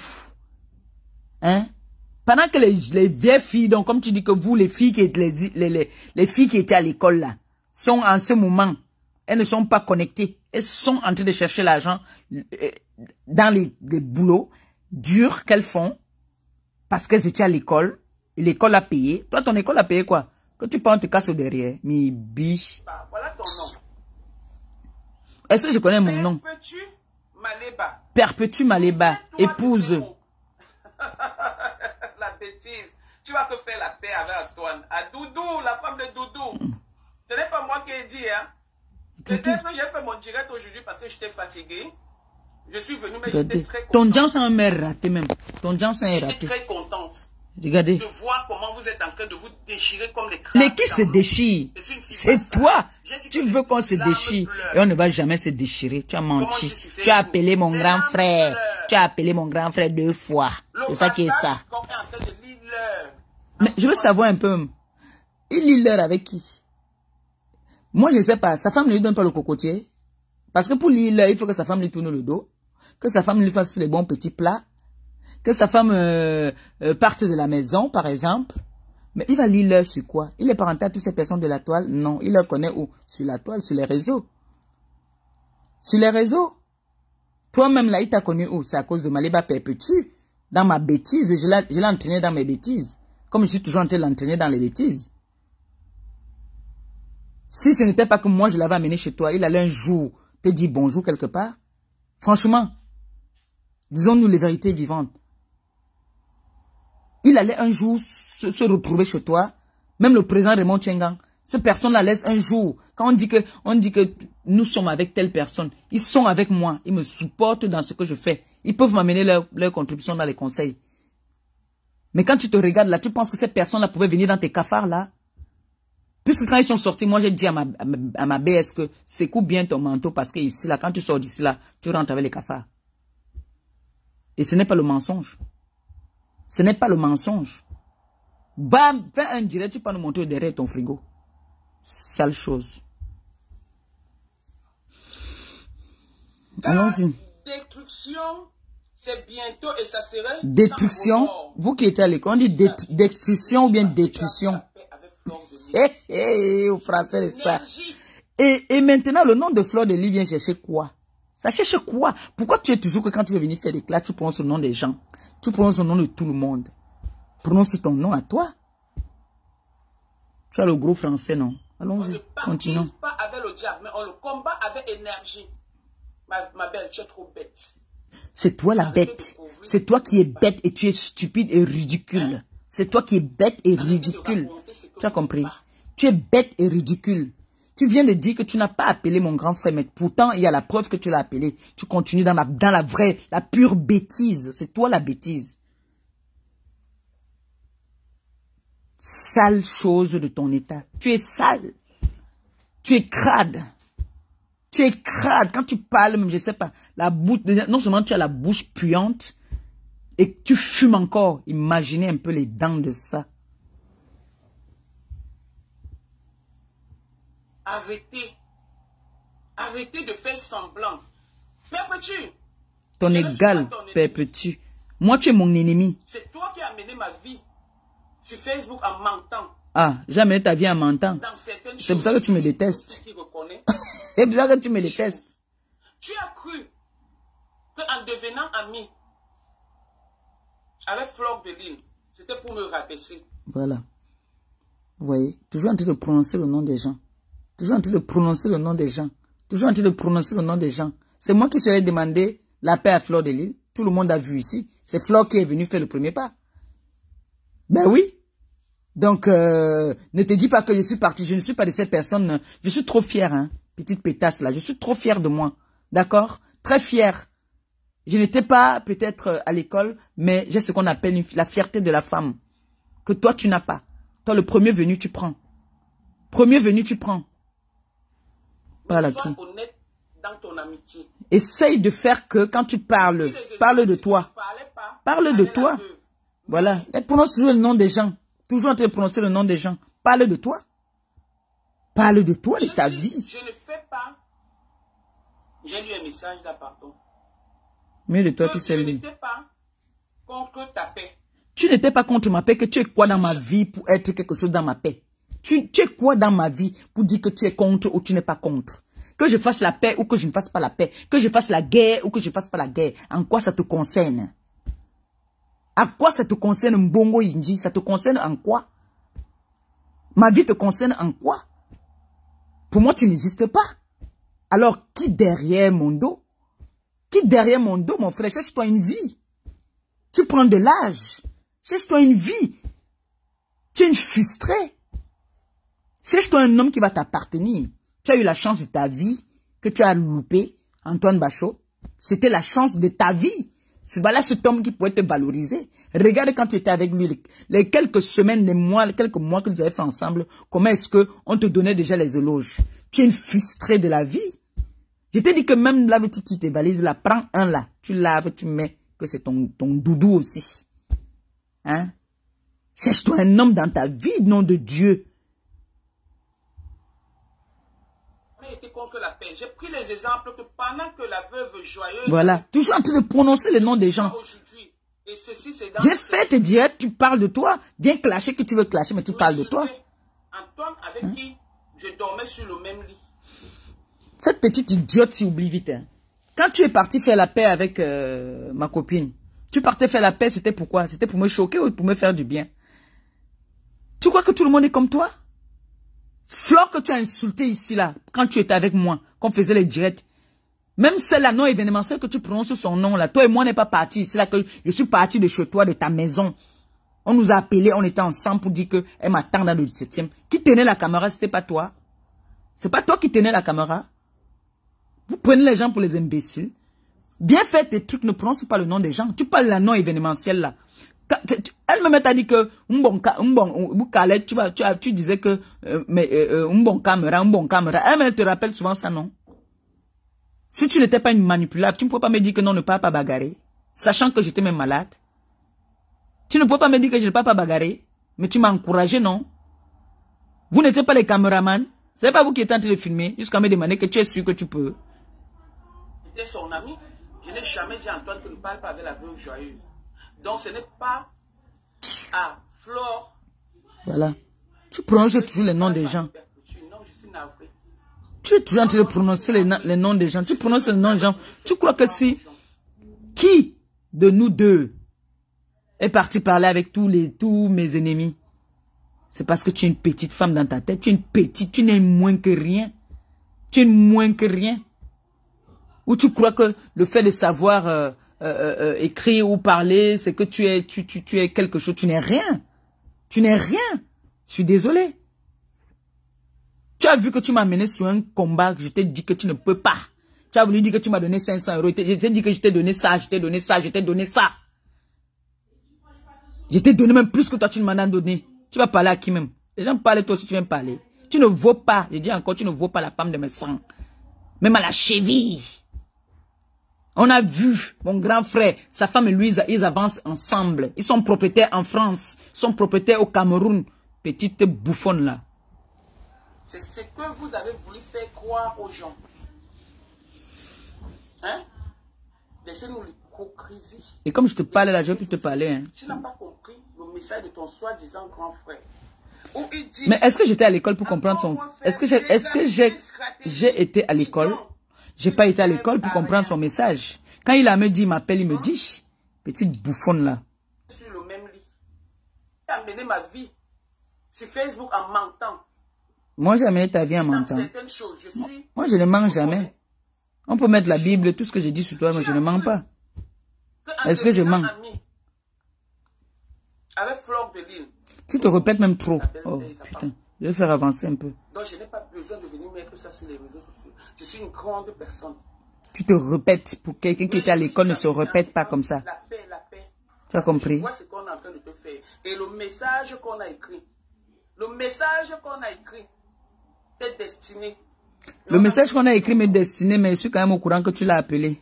Hein? Pendant que les, les vieilles filles, donc comme tu dis que vous, les filles qui, les, les, les, les filles qui étaient à l'école là, sont en ce moment, elles ne sont pas connectées. Elles sont en train de chercher l'argent dans les, les boulots durs qu'elles font parce qu'elles étaient à l'école. Et l'école a payé. Toi, ton école a payé quoi? Que tu prends, te casses au derrière. Mi biche. Bah, voilà ton nom. Est-ce que je connais mon nom? Perpétue Maléba. Perpétue Maléba. Épouse. La bêtise. Tu vas te faire la paix avec Antoine. À Doudou, la femme de Doudou. Mm. Ce n'est pas moi qui ai dit, hein. Peut-être que j'ai fait mon direct aujourd'hui parce que j'étais fatigué. Je suis venu, mais j'étais très contente. Ton Johnson est raté même. Ton Johnson est raté. J'étais très contente. Regardez. De voir comment vous êtes en train de vous déchirer comme les crabes. Les qui se déchirent? C'est toi. Tu veux qu'on se déchire. Et on ne va jamais se déchirer. Tu as menti. Tu as appelé mon grand frère. Tu as appelé mon grand frère deux fois. C'est ça qui est ça. Mais je veux savoir un peu. Il lit l'heure avec qui? Moi, je ne sais pas. Sa femme ne lui donne pas le cocotier. Parce que pour lire l'heure, il faut que sa femme lui tourne le dos. Que sa femme lui fasse les bons petits plats. Que sa femme euh, euh, parte de la maison, par exemple. Mais il va lire l'heure sur quoi? Il est parenté à toutes ces personnes de la toile? Non, il leur connaît où? Sur la toile, sur les réseaux. Sur les réseaux. Toi-même, là, il t'a connu où? C'est à cause de Maléba Perpétue. Dans ma bêtise, je l'ai entraîné dans mes bêtises. Comme je suis toujours en train de l'entraîner dans les bêtises. Si ce n'était pas que moi, je l'avais amené chez toi, il allait un jour te dire bonjour quelque part. Franchement, disons-nous les vérités vivantes. Il allait un jour se, se retrouver chez toi. Même le président Raymond Tchengang. Ces personnes-là laissent un jour. Quand on dit que, on dit que nous sommes avec telle personne, ils sont avec moi. Ils me supportent dans ce que je fais. Ils peuvent m'amener leur, leur contribution dans les conseils. Mais quand tu te regardes là, tu penses que ces personnes-là pouvaient venir dans tes cafards là? Puisque quand ils sont sortis, moi j'ai dit à ma, à ma, à ma B S que secoue bien ton manteau parce que ici là, quand tu sors d'ici là, tu rentres avec les cafards. Et ce n'est pas le mensonge. Ce n'est pas le mensonge. Va, fais un direct, tu peux nous montrer derrière ton frigo. Sale chose. Allons-y. Destruction, c'est bientôt et ça serait... Détruction. Vous qui êtes à l'école, on dit destruction ou bien détruction. Hé, hé, au français, c'est ça. Et, et maintenant, le nom de Fleur de Lis vient chercher quoi? Ça cherche quoi? Pourquoi tu es toujours que quand tu veux venir faire des classes, tu prononces le nom des gens? Tu prononces le nom de tout le monde. Prononce ton nom à toi. Tu as le gros français, non? On ne Allons-y, continuons. participe pas avec le diable, mais on le combat avec énergie. Ma, ma belle, tu es trop bête. C'est toi la bête. C'est toi qui es bête et tu es stupide et ridicule. Hein? C'est toi qui es bête et ridicule. Tu as compris? Tu es bête et ridicule. Tu viens de dire que tu n'as pas appelé mon grand frère, mais pourtant, il y a la preuve que tu l'as appelé. Tu continues dans la, dans la vraie, la pure bêtise. C'est toi la bêtise. Sale chose de ton état. Tu es sale. Tu es crade. Tu es crade. Quand tu parles, même, je sais pas, la bouche, non seulement tu as la bouche puante, et que tu fumes encore. Imaginez un peu les dents de ça. Arrêtez. Arrêtez de faire semblant. Père Petit. Ton égal, Père Petit. Moi, tu es mon ennemi. C'est toi qui as amené ma vie sur Facebook en mentant. Ah, j'ai amené ta vie en mentant. C'est pour ça que tu me détestes. C'est pour ça que tu me détestes. Tu as cru qu'en devenant ami avec Flore de Lille, c'était pour me rabaisser. Voilà. Vous voyez, toujours en train de prononcer le nom des gens. Toujours en train de prononcer le nom des gens. Toujours en train de prononcer le nom des gens. C'est moi qui serais demandé la paix à Flore de Lille. Tout le monde a vu ici. C'est Flore qui est venu faire le premier pas. Ben oui. Donc, euh, ne te dis pas que je suis parti. Je ne suis pas de cette personne. Je suis trop fière, hein. Petite pétasse là. Je suis trop fière de moi. D'accord? Très fière. Je n'étais pas peut-être à l'école, mais j'ai ce qu'on appelle une, la fierté de la femme. Que toi, tu n'as pas. Toi, le premier venu, tu prends. Premier venu, tu prends. Parle à qui? Sois honnête dans ton amitié. Essaye de faire que quand tu parles, parle de toi. Parle de toi. Voilà. Et prononce toujours le nom des gens. Toujours en train de prononcer le nom des gens. Parle de toi. Parle de toi, de ta vie. Je ne fais pas. J'ai lu un message là, pardon. Mais de toi, tu sais Je lui. n'étais pas contre ta paix. Tu n'étais pas contre ma paix, que tu es quoi dans ma vie pour être quelque chose dans ma paix? Tu, tu es quoi dans ma vie pour dire que tu es contre ou tu n'es pas contre? Que je fasse la paix ou que je ne fasse pas la paix? Que je fasse la guerre ou que je ne fasse pas la guerre? En quoi ça te concerne? À quoi ça te concerne, Mbongo Inji? Ça te concerne en quoi? Ma vie te concerne en quoi? Pour moi, tu n'existes pas. Alors, qui derrière mon dos? Qui derrière mon dos, mon frère? Cherche-toi une vie. Tu prends de l'âge. Cherche-toi une vie. Tu es une frustrée. Cherche-toi un homme qui va t'appartenir. Tu as eu la chance de ta vie que tu as loupé, Antoine Bachot. C'était la chance de ta vie. Voilà cet homme qui pourrait te valoriser. Regarde quand tu étais avec lui, les, les quelques semaines, les mois, les quelques mois que vous avez fait ensemble, comment est-ce qu'on te donnait déjà les éloges? Tu es une frustrée de la vie. Je t'ai dit que même là, tu tes valises là, prends un là, tu laves, tu mets, que c'est ton, ton doudou aussi. Hein? Cherche-toi un homme dans ta vie, nom de Dieu. Été contre la paix. J'ai pris les exemples que pendant que la veuve joyeuse... Voilà, toujours en train de prononcer le nom des gens. Et ceci, c'est dans... Viens faire tes directs, tu parles de toi. Viens clasher que tu veux clasher, mais tu parles de toi. Antoine, avec hein? qui je dormais sur le même lit. Cette petite idiote s'y oublie vite. Hein. Quand tu es parti faire la paix avec euh, ma copine, tu partais faire la paix, c'était pourquoi? C'était pour me choquer ou pour me faire du bien? Tu crois que tout le monde est comme toi? Flore que tu as insulté ici, là, quand tu étais avec moi, qu'on faisait les directs. Même celle-là non événementielle que tu prononces son nom, là, toi et moi, on n'est pas partis ici, là, que je suis parti de chez toi, de ta maison. On nous a appelés, on était ensemble pour dire qu'elle m'attend dans le dix-septième. Qui tenait la caméra, c'était pas toi. C'est pas toi qui tenais la caméra. Vous prenez les gens pour les imbéciles. Bien fait tes trucs, ne prononce pas le nom des gens. Tu parles de la non événementielle, là. Elle-même t'a dit que un bon tu, tu, tu disais que euh, mais euh, un bon caméra, un bon caméra. Elle-même te rappelle souvent ça, non? Si tu n'étais pas une manipulable, tu ne peux pas me dire que non, ne pas pas bagarrer, sachant que j'étais même malade. Tu ne peux pas me dire que je ne peux pas bagarrer, mais tu m'as encouragé, non? Vous n'étiez pas les caméramans. Ce n'est pas vous qui êtes en train de filmer jusqu'à me demander que tu es sûr que tu peux. J'étais son ami. Je n'ai jamais dit à Antoine que ne parle pas avec la veuve joyeuse. Donc ce n'est pas à Flore. Voilà. Tu prononces toujours les noms des gens. Tu es toujours en train de prononcer les, les noms des gens. Tu prononces les noms des gens. Tu crois que si... Qui de nous deux est parti parler avec tous, les, tous mes ennemis? C'est parce que tu es une petite femme dans ta tête. Tu es une petite, tu n'es moins que rien. Tu es moins que rien. Ou tu crois que le fait de savoir euh, euh, euh, écrire ou parler, c'est que tu es, tu, tu, tu es quelque chose. Tu n'es rien. Tu n'es rien. Je suis désolé. Tu as vu que tu m'as mené sur un combat, que je t'ai dit que tu ne peux pas. Tu as voulu dire que tu m'as donné cinq cents euros. Je t'ai dit que je t'ai donné ça, je t'ai donné ça, je t'ai donné ça. Je t'ai donné même plus que toi, tu ne m'en as donné. Tu vas parler à qui même? Les gens parlent, toi aussi tu viens parler. Tu ne vaux pas, je dis encore, tu ne vaux pas la femme de mes sangs. Même à la cheville. On a vu, mon grand frère, sa femme et lui, ils avancent ensemble. Ils sont propriétaires en France. Ils sont propriétaires au Cameroun. Petite bouffonne là. C'est ce que vous avez voulu faire croire aux gens. Hein? Laissez-nous l'hypocrisie. Et comme je te parlais là, je vais plus te parler. Hein. Tu n'as pas compris le message de ton soi-disant grand frère. Où il dit, mais est-ce que j'étais à l'école pour comprendre son... Est-ce que j'ai est-ce que j'ai j'ai été à l'école? J'ai pas été à l'école pour comprendre son message. Quand il a me dit, il m'appelle, il me dit, petite bouffonne là. Sur le même lit. J'ai amené ma vie sur Facebook en mentant. Moi, j'ai amené ta vie en mentant. Moi, je ne mens jamais. On peut mettre la Bible, tout ce que j'ai dit sur toi, mais je ne mens pas. Est-ce que je mens? Avec Flore de Lille. Tu te répètes même trop. Oh, putain. Je vais faire avancer un peu. Donc, je n'ai pas besoin de venir mettre ça sur les réseaux sociaux. Je suis une grande personne. Tu te répètes. Pour quelqu'un qui était à l'école ne se répète pas comme ça. La paix, la paix. Tu as compris? Vois ce qu'on est en train de te faire. Et le message qu'on a écrit. Le message qu'on a écrit. T'es destiné. Le message qu'on a écrit m'est destiné, mais je suis quand même au courant que tu l'as appelé.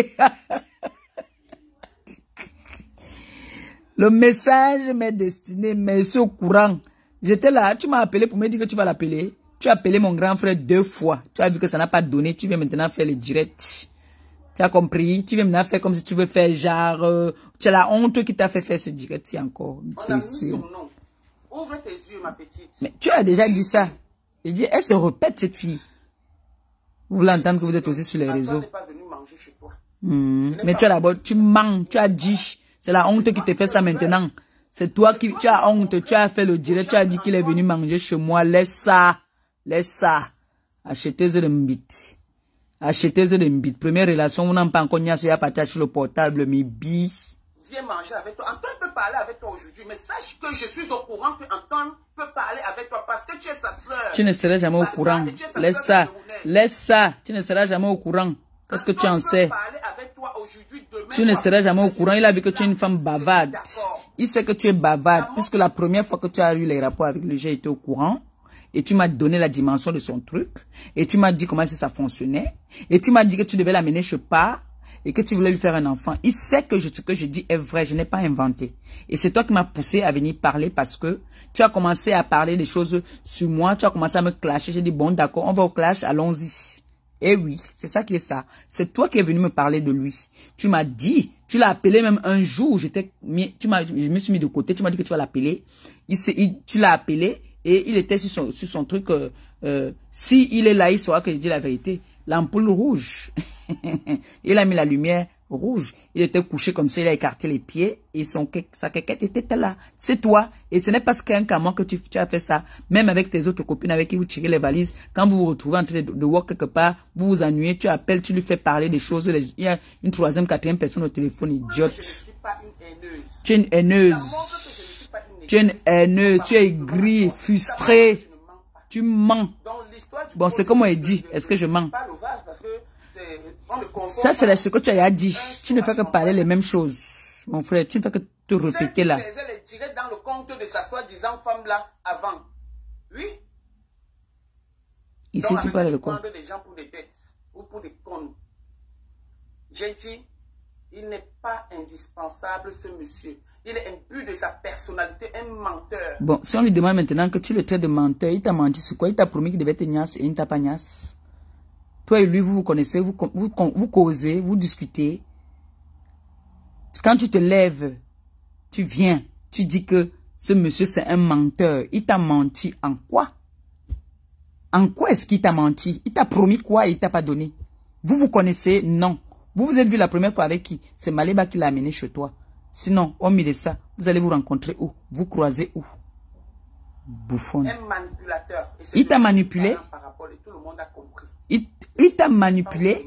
Le message m'est destiné, mais je suis au courant. J'étais là, tu m'as appelé pour me dire que tu vas l'appeler. Tu as appelé mon grand frère deux fois. Tu as vu que ça n'a pas donné. Tu viens maintenant faire les directs. Tu as compris? Tu viens maintenant faire comme si tu veux faire genre... Euh, tu as la honte qui t'a fait faire ce direct encore. On a mis ton nom. Ouvre tes yeux, ma petite. Mais tu as déjà dit ça. Il dit, elle se répète cette fille. Vous voulez entendre que vous êtes aussi sur les réseaux. N'est pas venu manger chez toi. Mmh. Mais tu as d'abord, tu mens, tu as dit... C'est la honte qui te fait ça maintenant. C'est toi qui tu as honte, tu as fait le direct, tu as dit qu'il est venu manger chez moi. Laisse ça, laisse ça. Achetez-le de mbit. Achetez-le de mbit. Première relation, vous n'avez pas encore niasse, il y a pas sur le portable, mais bi. Viens manger avec toi. Antoine peut parler avec toi aujourd'hui, mais sache que je suis au courant que Antoine peut parler avec toi parce que tu es sa soeur. Tu ne seras jamais au courant. Laisse ça, laisse ça. Tu ne seras jamais au courant. Qu'est-ce que tu en sais? Tu ne seras jamais au courant. Il a vu que tu es une femme bavarde. Il sait que tu es bavarde. Puisque la première fois que tu as eu les rapports avec lui, j'ai été au courant. Et tu m'as donné la dimension de son truc. Et tu m'as dit comment ça fonctionnait. Et tu m'as dit que tu devais l'amener chez pas. Et que tu voulais lui faire un enfant. Il sait que je, ce que je dis est vrai. Je n'ai pas inventé. Et c'est toi qui m'as poussé à venir parler parce que tu as commencé à parler des choses sur moi. Tu as commencé à me clasher. J'ai dit bon d'accord, on va au clash, allons-y. Eh oui, c'est ça qui est ça. C'est toi qui es venu me parler de lui. Tu m'as dit, tu l'as appelé même un jour. J'étais, tu m'as, je me suis mis de côté. Tu m'as dit que tu vas l'appeler. Il, il, tu l'as appelé et il était sur son, sur son truc. Euh, euh, si il est là, il saura que je dis la vérité. L'ampoule rouge. Il a mis la lumière rouge. Il était couché comme ça. Il a écarté les pieds et son sa quéquette était là. C'est toi. Et ce n'est pas qu'un qu'à que tu, tu as fait ça. Même avec tes autres copines avec qui vous tirez les valises. Quand vous vous retrouvez en train de, de voir quelque part, vous vous ennuyez, tu appelles, tu lui fais parler des choses. Il y a une troisième, quatrième personne au téléphone, idiote. Je ne suis pas une haineuse. Tu es une haineuse. Tu es une haineuse. Tu es aigri, frustré. Tu mens. Bon, c'est comme on dit. Est-ce que je mens? Ça, c'est ce que tu as dit. Tu ne fais que parler les mêmes choses. Mon frère, tu ne fais que te répéter là. Elle est dans le compte de sa soi-disant femme là avant. Oui. Ici, tu parles de quoi? Les gens pour des bêtes ou pour des cons. J'ai dit, il n'est pas indispensable ce monsieur. Il est imbu de sa personnalité, un menteur. Bon, si on lui demande maintenant que tu le traites de menteur, il t'a menti sur quoi? Il t'a promis qu'il devait te niasse et il ne t'a pas niasse. Toi et lui, vous vous connaissez, vous, vous, vous causez, vous discutez. Quand tu te lèves, tu viens, tu dis que ce monsieur c'est un menteur. Il t'a menti en quoi? En quoi est-ce qu'il t'a menti? Il t'a promis quoi et il t'a pas donné? Vous vous connaissez? Non. Vous vous êtes vu la première fois avec qui? C'est Maléba qui l'a amené chez toi. Sinon, hormis de ça, vous allez vous rencontrer où? Vous croisez où? Bouffon. Un manipulateur. Il t'a manipulé? Et tout le monde a compris. Il, il t'a manipulé?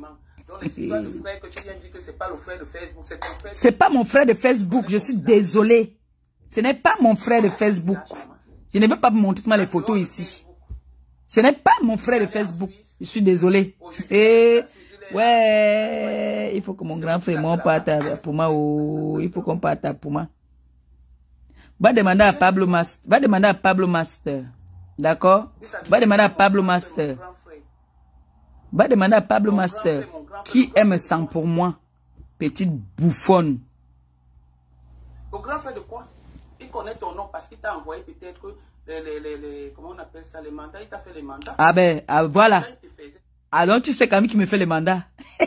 C'est pas mon frère de Facebook. Je suis désolé. Ce n'est pas mon frère de Facebook. Je ne veux pas vous montrer les photos ici. Ce n'est pas mon frère de Facebook. Je suis désolé. Et ouais, il faut que mon grand frère m'en parte pour moi. Oh, il faut qu'on parte pour moi. Va demander à Pablo Master. Va demander à Pablo Master. D'accord? Va demander à Pablo Master. Va demander à Pablo Master qui aime sang pour moi. Petite bouffonne. Au grand frère de quoi? Il connaît ton nom parce qu'il t'a envoyé peut-être les, les, les, les, comment on appelle ça, les mandats. Il t'a fait les mandats. Ah ben, ah, voilà. Alors tu sais quand même qui me fait les mandats.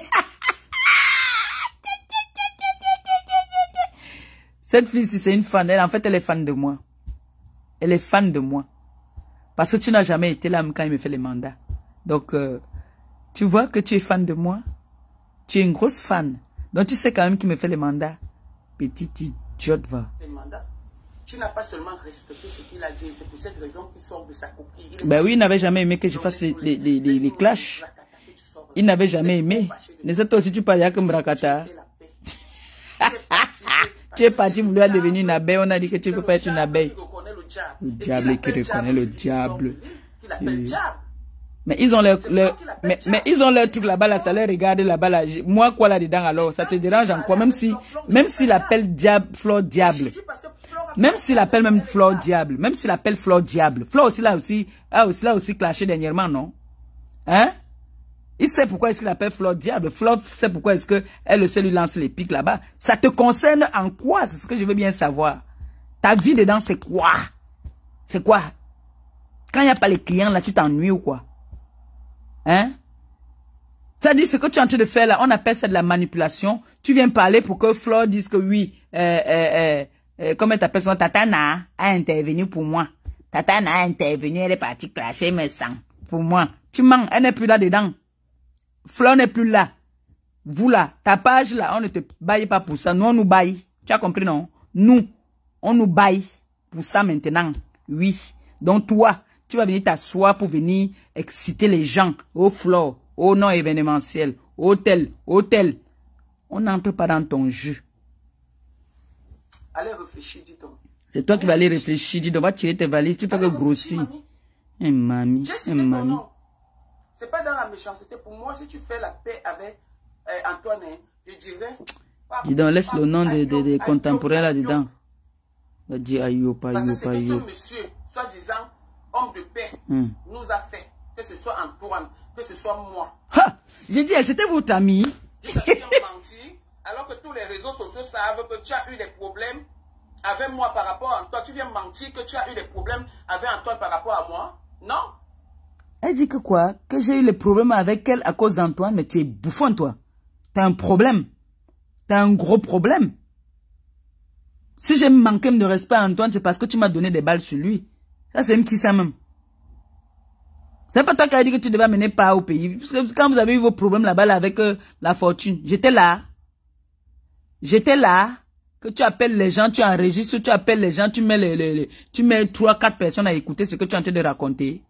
Cette fille, si c'est une fan, elle, en fait, elle est fan de moi. Elle est fan de moi. Parce que tu n'as jamais été là quand il me fait les mandats. Donc, euh, tu vois que tu es fan de moi. Tu es une grosse fan. Donc, tu sais quand même qui me fait les mandats. Petite idiote, va. Les mandats. Tu n'as pas seulement respecté ce qu'il a dit. C'est pour cette raison qu'il sort de sa coquille. Ben oui, il n'avait jamais aimé que je fasse les, les, les, les, les clashs. Il n'avait jamais aimé. Mais c'est toi aussi, tu parles comme Brakata. Tu es parti vouloir devenir une abeille. On a dit que tu ne peux pas être une abeille. Le diable qui reconnaît le diable. Mais ils ont leur, leur mais, mais ils ont leur truc là-bas là, ça leur regarde là-bas là. Moi quoi là-dedans alors, ça te dérange en quoi? Même si, même s'il appelle diable, Flore diable. Même s'il appelle même Flore diable. Même s'il appelle Flore diable. Flore aussi là aussi, a aussi là aussi clashé dernièrement, non? Hein? Il sait pourquoi est-ce qu'il appelle Flore diable. Flore sait pourquoi est-ce que elle sait lui lancer les pics là-bas. Ça te concerne en quoi? C'est ce que je veux bien savoir. Ta vie dedans c'est quoi? C'est quoi? Quand il n'y a pas les clients là, tu t'ennuies ou quoi? Hein? Ça dit ce que tu es en train de faire là, on appelle ça de la manipulation. Tu viens parler pour que Flore dise que oui, euh, euh, euh, comment elle t'appelle son Tatana a intervenu pour moi. Tatana a intervenu, elle est partie clasher mes sangs pour moi. Tu mens, elle n'est plus là dedans. Flore n'est plus là. Vous là, ta page là, on ne te baille pas pour ça. Nous, on nous baille. Tu as compris, non? Nous, on nous baille pour ça maintenant. Oui. Donc toi, tu vas venir t'asseoir pour venir exciter les gens au Flore, au non événementiel, au tel, au tel. On n'entre pas dans ton jeu. Allez réfléchir, dis donc. C'est toi qui vas aller réfléchir, dis donc, va tirer tes valises, tu fais que grossir. Eh mamie, eh mamie. C'est pas dans la méchanceté. Pour moi, si tu fais la paix avec euh, Antoine, je dirais... Dis donc, laisse le nom des de, de contemporains là-dedans. Va dire aïe, pas aïe, pas aïe. Ce monsieur, soi-disant, homme de paix, hum. nous a fait, que ce soit Antoine, que ce soit moi. Ha! J'ai dit, c'était votre ami. Tu as menti, alors que tous les réseaux sociaux savent que tu as eu des problèmes avec moi par rapport à Antoine. Tu viens mentir que tu as eu des problèmes avec Antoine par rapport à moi? Non. Elle dit que quoi? Que j'ai eu les problèmes avec elle à cause d'Antoine, mais tu es bouffon, toi. T'as un problème. T'as un gros problème. Si j'ai manqué de respect à Antoine, c'est parce que tu m'as donné des balles sur lui. Ça, c'est une qui ça même. C'est pas toi qui as dit que tu devais amener pas au pays. Parce que quand vous avez eu vos problèmes là-bas là, avec euh, la fortune, j'étais là. J'étais là. Que tu appelles les gens, tu enregistres, tu appelles les gens, tu mets les, les, les tu mets trois, quatre personnes à écouter ce que tu es en train de raconter.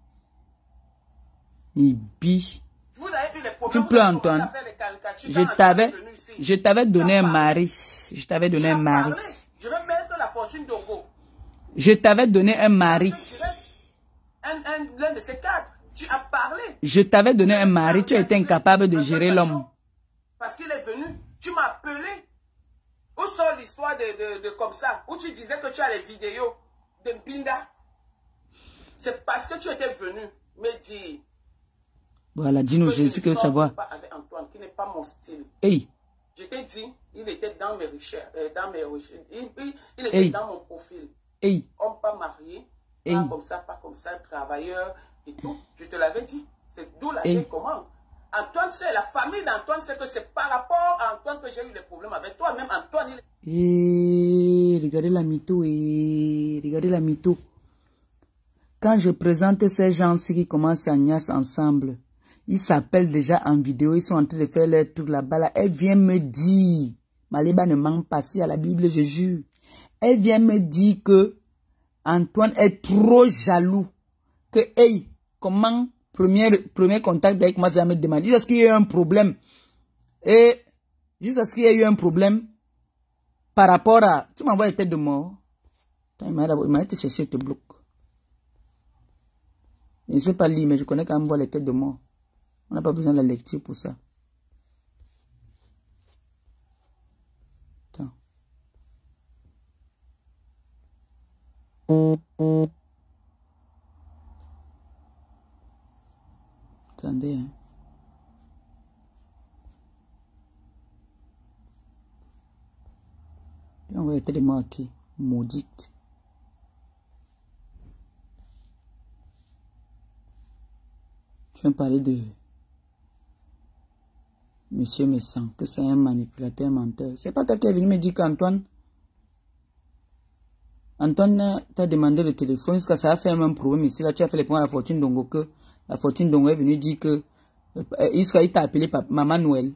Ibi. Tu pleures, Antoine. Je t'avais, je t'avais donné un mari. Je t'avais donné un mari. Je vais mettre la fortune d'Ogo. Je t'avais donné un mari. L'un de ces quatre. Tu as parlé. Je t'avais donné un mari. Tu as été incapable de gérer l'homme. Parce qu'il est venu. Tu m'as appelé. Où sort l'histoire de, de, de comme ça? Où tu disais que tu as les vidéos de Binda. C'est parce que tu étais venu me dire. Voilà, dis-nous, je sais que savoir. Pas avec Antoine, qui n'est pas mon style. Hey. Je t'ai dit, il était dans mes recherches, euh, dans mes recherches. Il, il, il était hey. dans mon profil. Hey. Homme pas marié, hey. pas comme ça, pas comme ça, travailleur et tout. Je te l'avais dit. C'est d'où la guerre hey. commence. Antoine, c'est la famille d'Antoine, c'est que c'est par rapport à Antoine que j'ai eu des problèmes avec toi. Même Antoine, il... Hey, regardez la mytho, hey, regardez la mytho. Quand je présente ces gens-ci qui commencent à niasse ensemble, ils s'appellent déjà en vidéo, ils sont en train de faire leur truc là-bas. Là. Elle vient me dire, Maliba ne manque pas si à la Bible, je jure. Elle vient me dire que Antoine est trop jaloux. Que, hey, comment, premier, premier contact avec moi, ça me demande. Jusqu'à ce qu'il y ait eu un problème. Et, jusqu'à ce qu'il y ait eu un problème. Par rapport à... Tu m'envoies les têtes de mort. Il m'a été chercher, te bloque. Je ne sais pas lire, mais je connais quand même voir les têtes de mort. On n'a pas besoin de la lecture pour ça. Attends. Attendez, hein. On va être des mots qui maudite. Tu vas me parler de Monsieur Messan, que c'est un manipulateur, menteur. C'est pas toi qui es venu me dire qu'Antoine, Antoine t'a demandé le téléphone, jusqu'à ça a fait un même problème ici. Là, tu as fait les points à la Fortune Dongo, que la Fortune Dongo est venue dire que, euh, jusqu'à il t'a appelé papa, Maman Noël.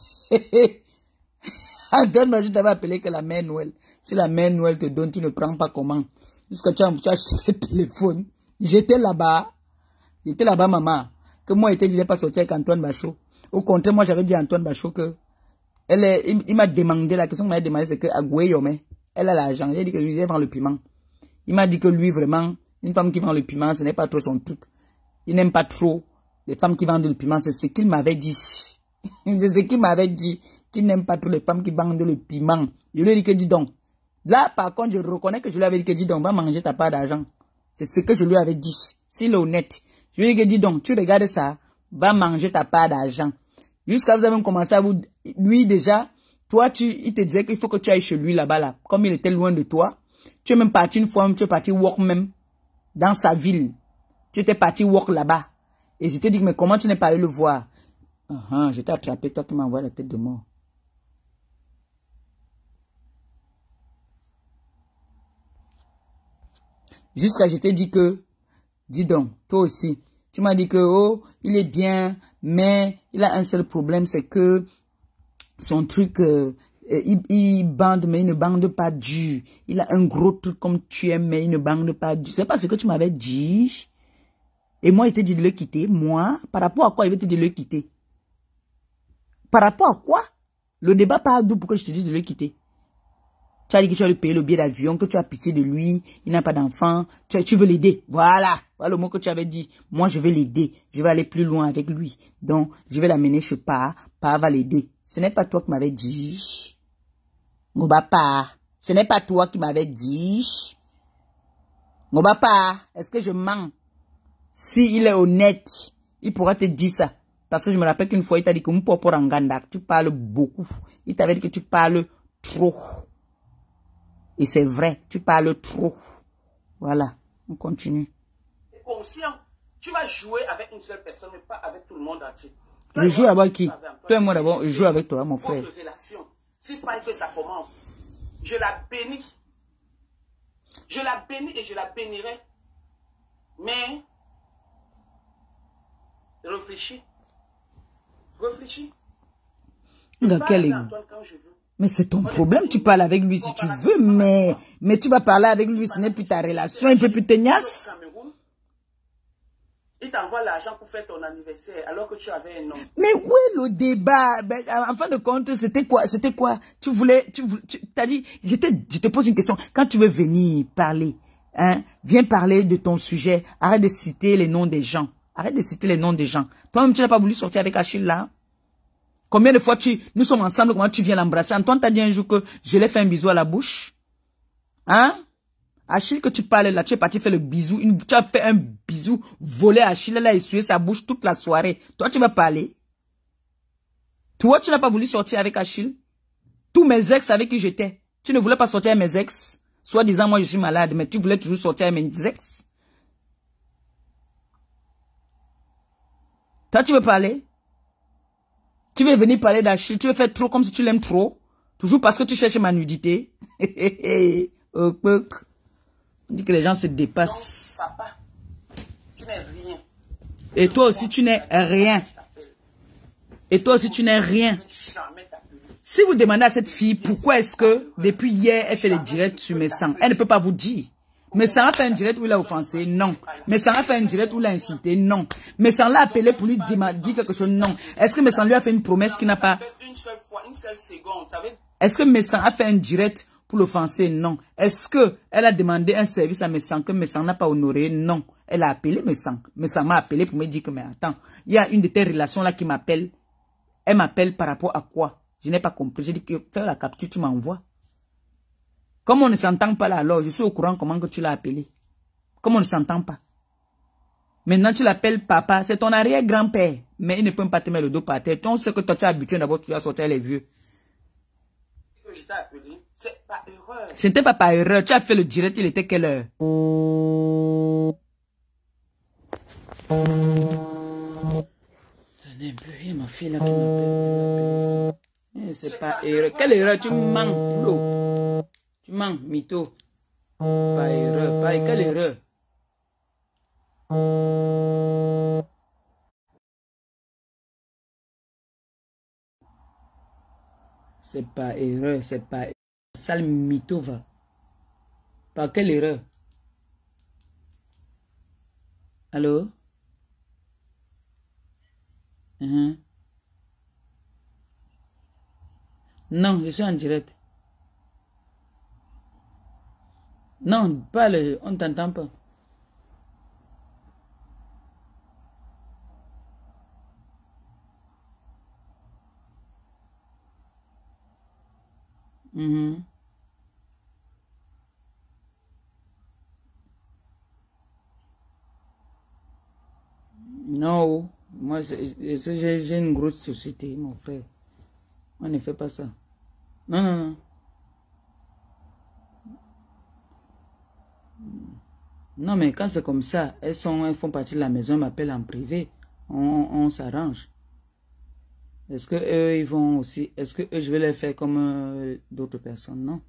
Antoine m'a juste appelé que la mère Noël. Si la mère Noël te donne, tu ne prends pas comment. Jusqu'à tu as acheté le téléphone. J'étais là-bas. J'étais là-bas, maman. Que moi, je n'étais pas sorti avec Antoine Bachot. Au contraire, moi, j'avais dit à Antoine Bachot que elle est, il, il m'a demandé, la question qu'il m'a demandé, c'est que Agoué Yomé, elle a l'argent. J'ai dit que lui, il vend le piment. Il m'a dit que lui, vraiment, une femme qui vend le piment, ce n'est pas trop son truc. Il n'aime pas trop les femmes qui vendent le piment. C'est ce qu'il m'avait dit. C'est ce qu'il m'avait dit. Qu'il n'aime pas trop les femmes qui vendent le piment. Je lui ai dit que dis donc. Là, par contre, je reconnais que je lui avais dit que dis donc, va manger ta part d'argent. C'est ce que je lui avais dit. S'il est honnête. Je lui ai dit que dis donc, tu regardes ça, va manger ta part d'argent. Jusqu'à vous avez commencé à vous... Lui, déjà, toi, tu, il te disait qu'il faut que tu ailles chez lui là-bas, là. Comme il était loin de toi. Tu es même parti une fois, tu es parti work même. Dans sa ville. Tu étais parti work là-bas. Et je t'ai dit, mais comment tu n'es pas allé le voir? Uh -huh, je t'ai attrapé, toi qui m'envoies la tête de mort. Jusqu'à je t'ai dit que, dis donc, toi aussi, tu m'as dit que, oh, il est bien, mais il a un seul problème, c'est que son truc, euh, il, il bande, mais il ne bande pas dur. Il a un gros truc comme tu aimes, mais il ne bande pas dur. C'est pas ce que tu m'avais dit. Et moi, il t'a dit de le quitter. Moi, par rapport à quoi il veut te dire de le quitter? Par rapport à quoi? Le débat part d'où pour que je te dise de le quitter? Tu as dit que tu vas lui payer le billet d'avion, que tu as pitié de lui, il n'a pas d'enfant, tu, tu veux l'aider. Voilà, voilà le mot que tu avais dit. Moi, je vais l'aider, je vais aller plus loin avec lui. Donc, je vais l'amener chez Pa, Pa va l'aider. Ce n'est pas toi qui m'avais dit. Ngoba Pa, ce n'est pas toi qui m'avais dit. Ngoba Pa, est-ce que je mens? S'il est honnête, il pourra te dire ça. Parce que je me rappelle qu'une fois, il t'a dit que mon papa Ranganda, tu parles beaucoup. Il t'avait dit que tu parles trop. Et c'est vrai, tu parles trop. Voilà, on continue. Conscient, tu vas jouer avec une seule personne, mais pas avec tout le monde entier. Toi, je joue avec qui? Toi et moi d'abord, je joue avec toi, mon frère. S'il fallait que ça commence, je la bénis. Je la bénis et je la bénirai. Mais, réfléchis. Réfléchis. Dans quel égo? Mais c'est ton problème, tu parles avec lui si tu veux, mais, mais tu vas parler avec lui, ce n'est plus ta relation, il peut plus te niasse. Il t'envoie l'argent pour faire ton anniversaire alors que tu avais un nom. Mais où est le débat? Ben, en fin de compte, c'était quoi? C'était quoi? Tu voulais, tu voulais, tu t'as dit, je te, je te pose une question. Quand tu veux venir parler, hein, viens parler de ton sujet. Arrête de citer les noms des gens. Arrête de citer les noms des gens. Toi-même, tu n'as pas voulu sortir avec Achille là? Combien de fois tu, nous sommes ensemble, comment tu viens l'embrasser? Antoine t'a dit un jour que je l'ai fait un bisou à la bouche. Hein? Achille que tu parles là, tu es parti faire le bisou, une, tu as fait un bisou volé à Achille, là, essuyé sa bouche toute la soirée. Toi, tu vas parler? Toi, tu n'as pas voulu sortir avec Achille? Tous mes ex avec qui j'étais. Tu ne voulais pas sortir avec mes ex? Soit disant, moi, je suis malade, mais tu voulais toujours sortir avec mes ex? Toi, tu veux parler? Tu veux venir parler d'Achille, tu veux faire trop comme si tu l'aimes trop. Toujours parce que tu cherches ma nudité. On dit que les gens se dépassent. Donc, papa, tu n'es rien. Et toi aussi, tu n'es rien. Et toi aussi, tu n'es rien. Si vous demandez à cette fille pourquoi est-ce que depuis hier, elle fait les directs sur mes sangs, elle ne peut pas vous dire. Médecin a fait un direct où il a offensé? Non. Médecin a fait un direct où il a insulté? Non. Médecin l'a appelé pour lui dire, dire quelque chose? Non. Est-ce que Médecin lui a fait une promesse qui n'a pas... Est-ce que Médecin a fait un direct pour l'offenser? Non. Est-ce que elle a demandé un service à Médecin que Médecin n'a pas honoré? Non. Elle a appelé Médecin. Médecin m'a appelé pour me dire que, mais attends, il y a une de tes relations là qui m'appelle. Elle m'appelle par rapport à quoi? Je n'ai pas compris. J'ai dit que faire la capture, tu m'envoies. Comme on ne s'entend pas là, alors je suis au courant comment que tu l'as appelé. Comme on ne s'entend pas. Maintenant, tu l'appelles papa. C'est ton arrière-grand-père. Mais il ne peut pas te mettre le dos par terre. On sait que toi, tu es habitué d'abord, tu vas sortir les vieux. C'était pas par erreur. Tu as fait le direct, il était quelle heure? Tenez un peu, il y a ma fille là qui m'appelle. C'est pas erreur. Quelle erreur? Tu mens, l'eau. Tu mens, mytho. Pas erreur. Pas quelle erreur? C'est pas erreur. C'est pas erreur. Sale mytho va. Par quelle erreur? Allô? Uh-huh. Non, je suis en direct. Non, pas le... On ne t'entend pas. Mm-hmm. Non, moi j'ai une grosse société, mon frère. On ne fait pas ça. Non, non, non. Non, mais quand c'est comme ça, elles, sont, elles font partie de la maison, elles m'appellent en privé. On, on s'arrange. Est-ce que eux, ils vont aussi... Est-ce que eux, je vais les faire comme euh, d'autres personnes? Non.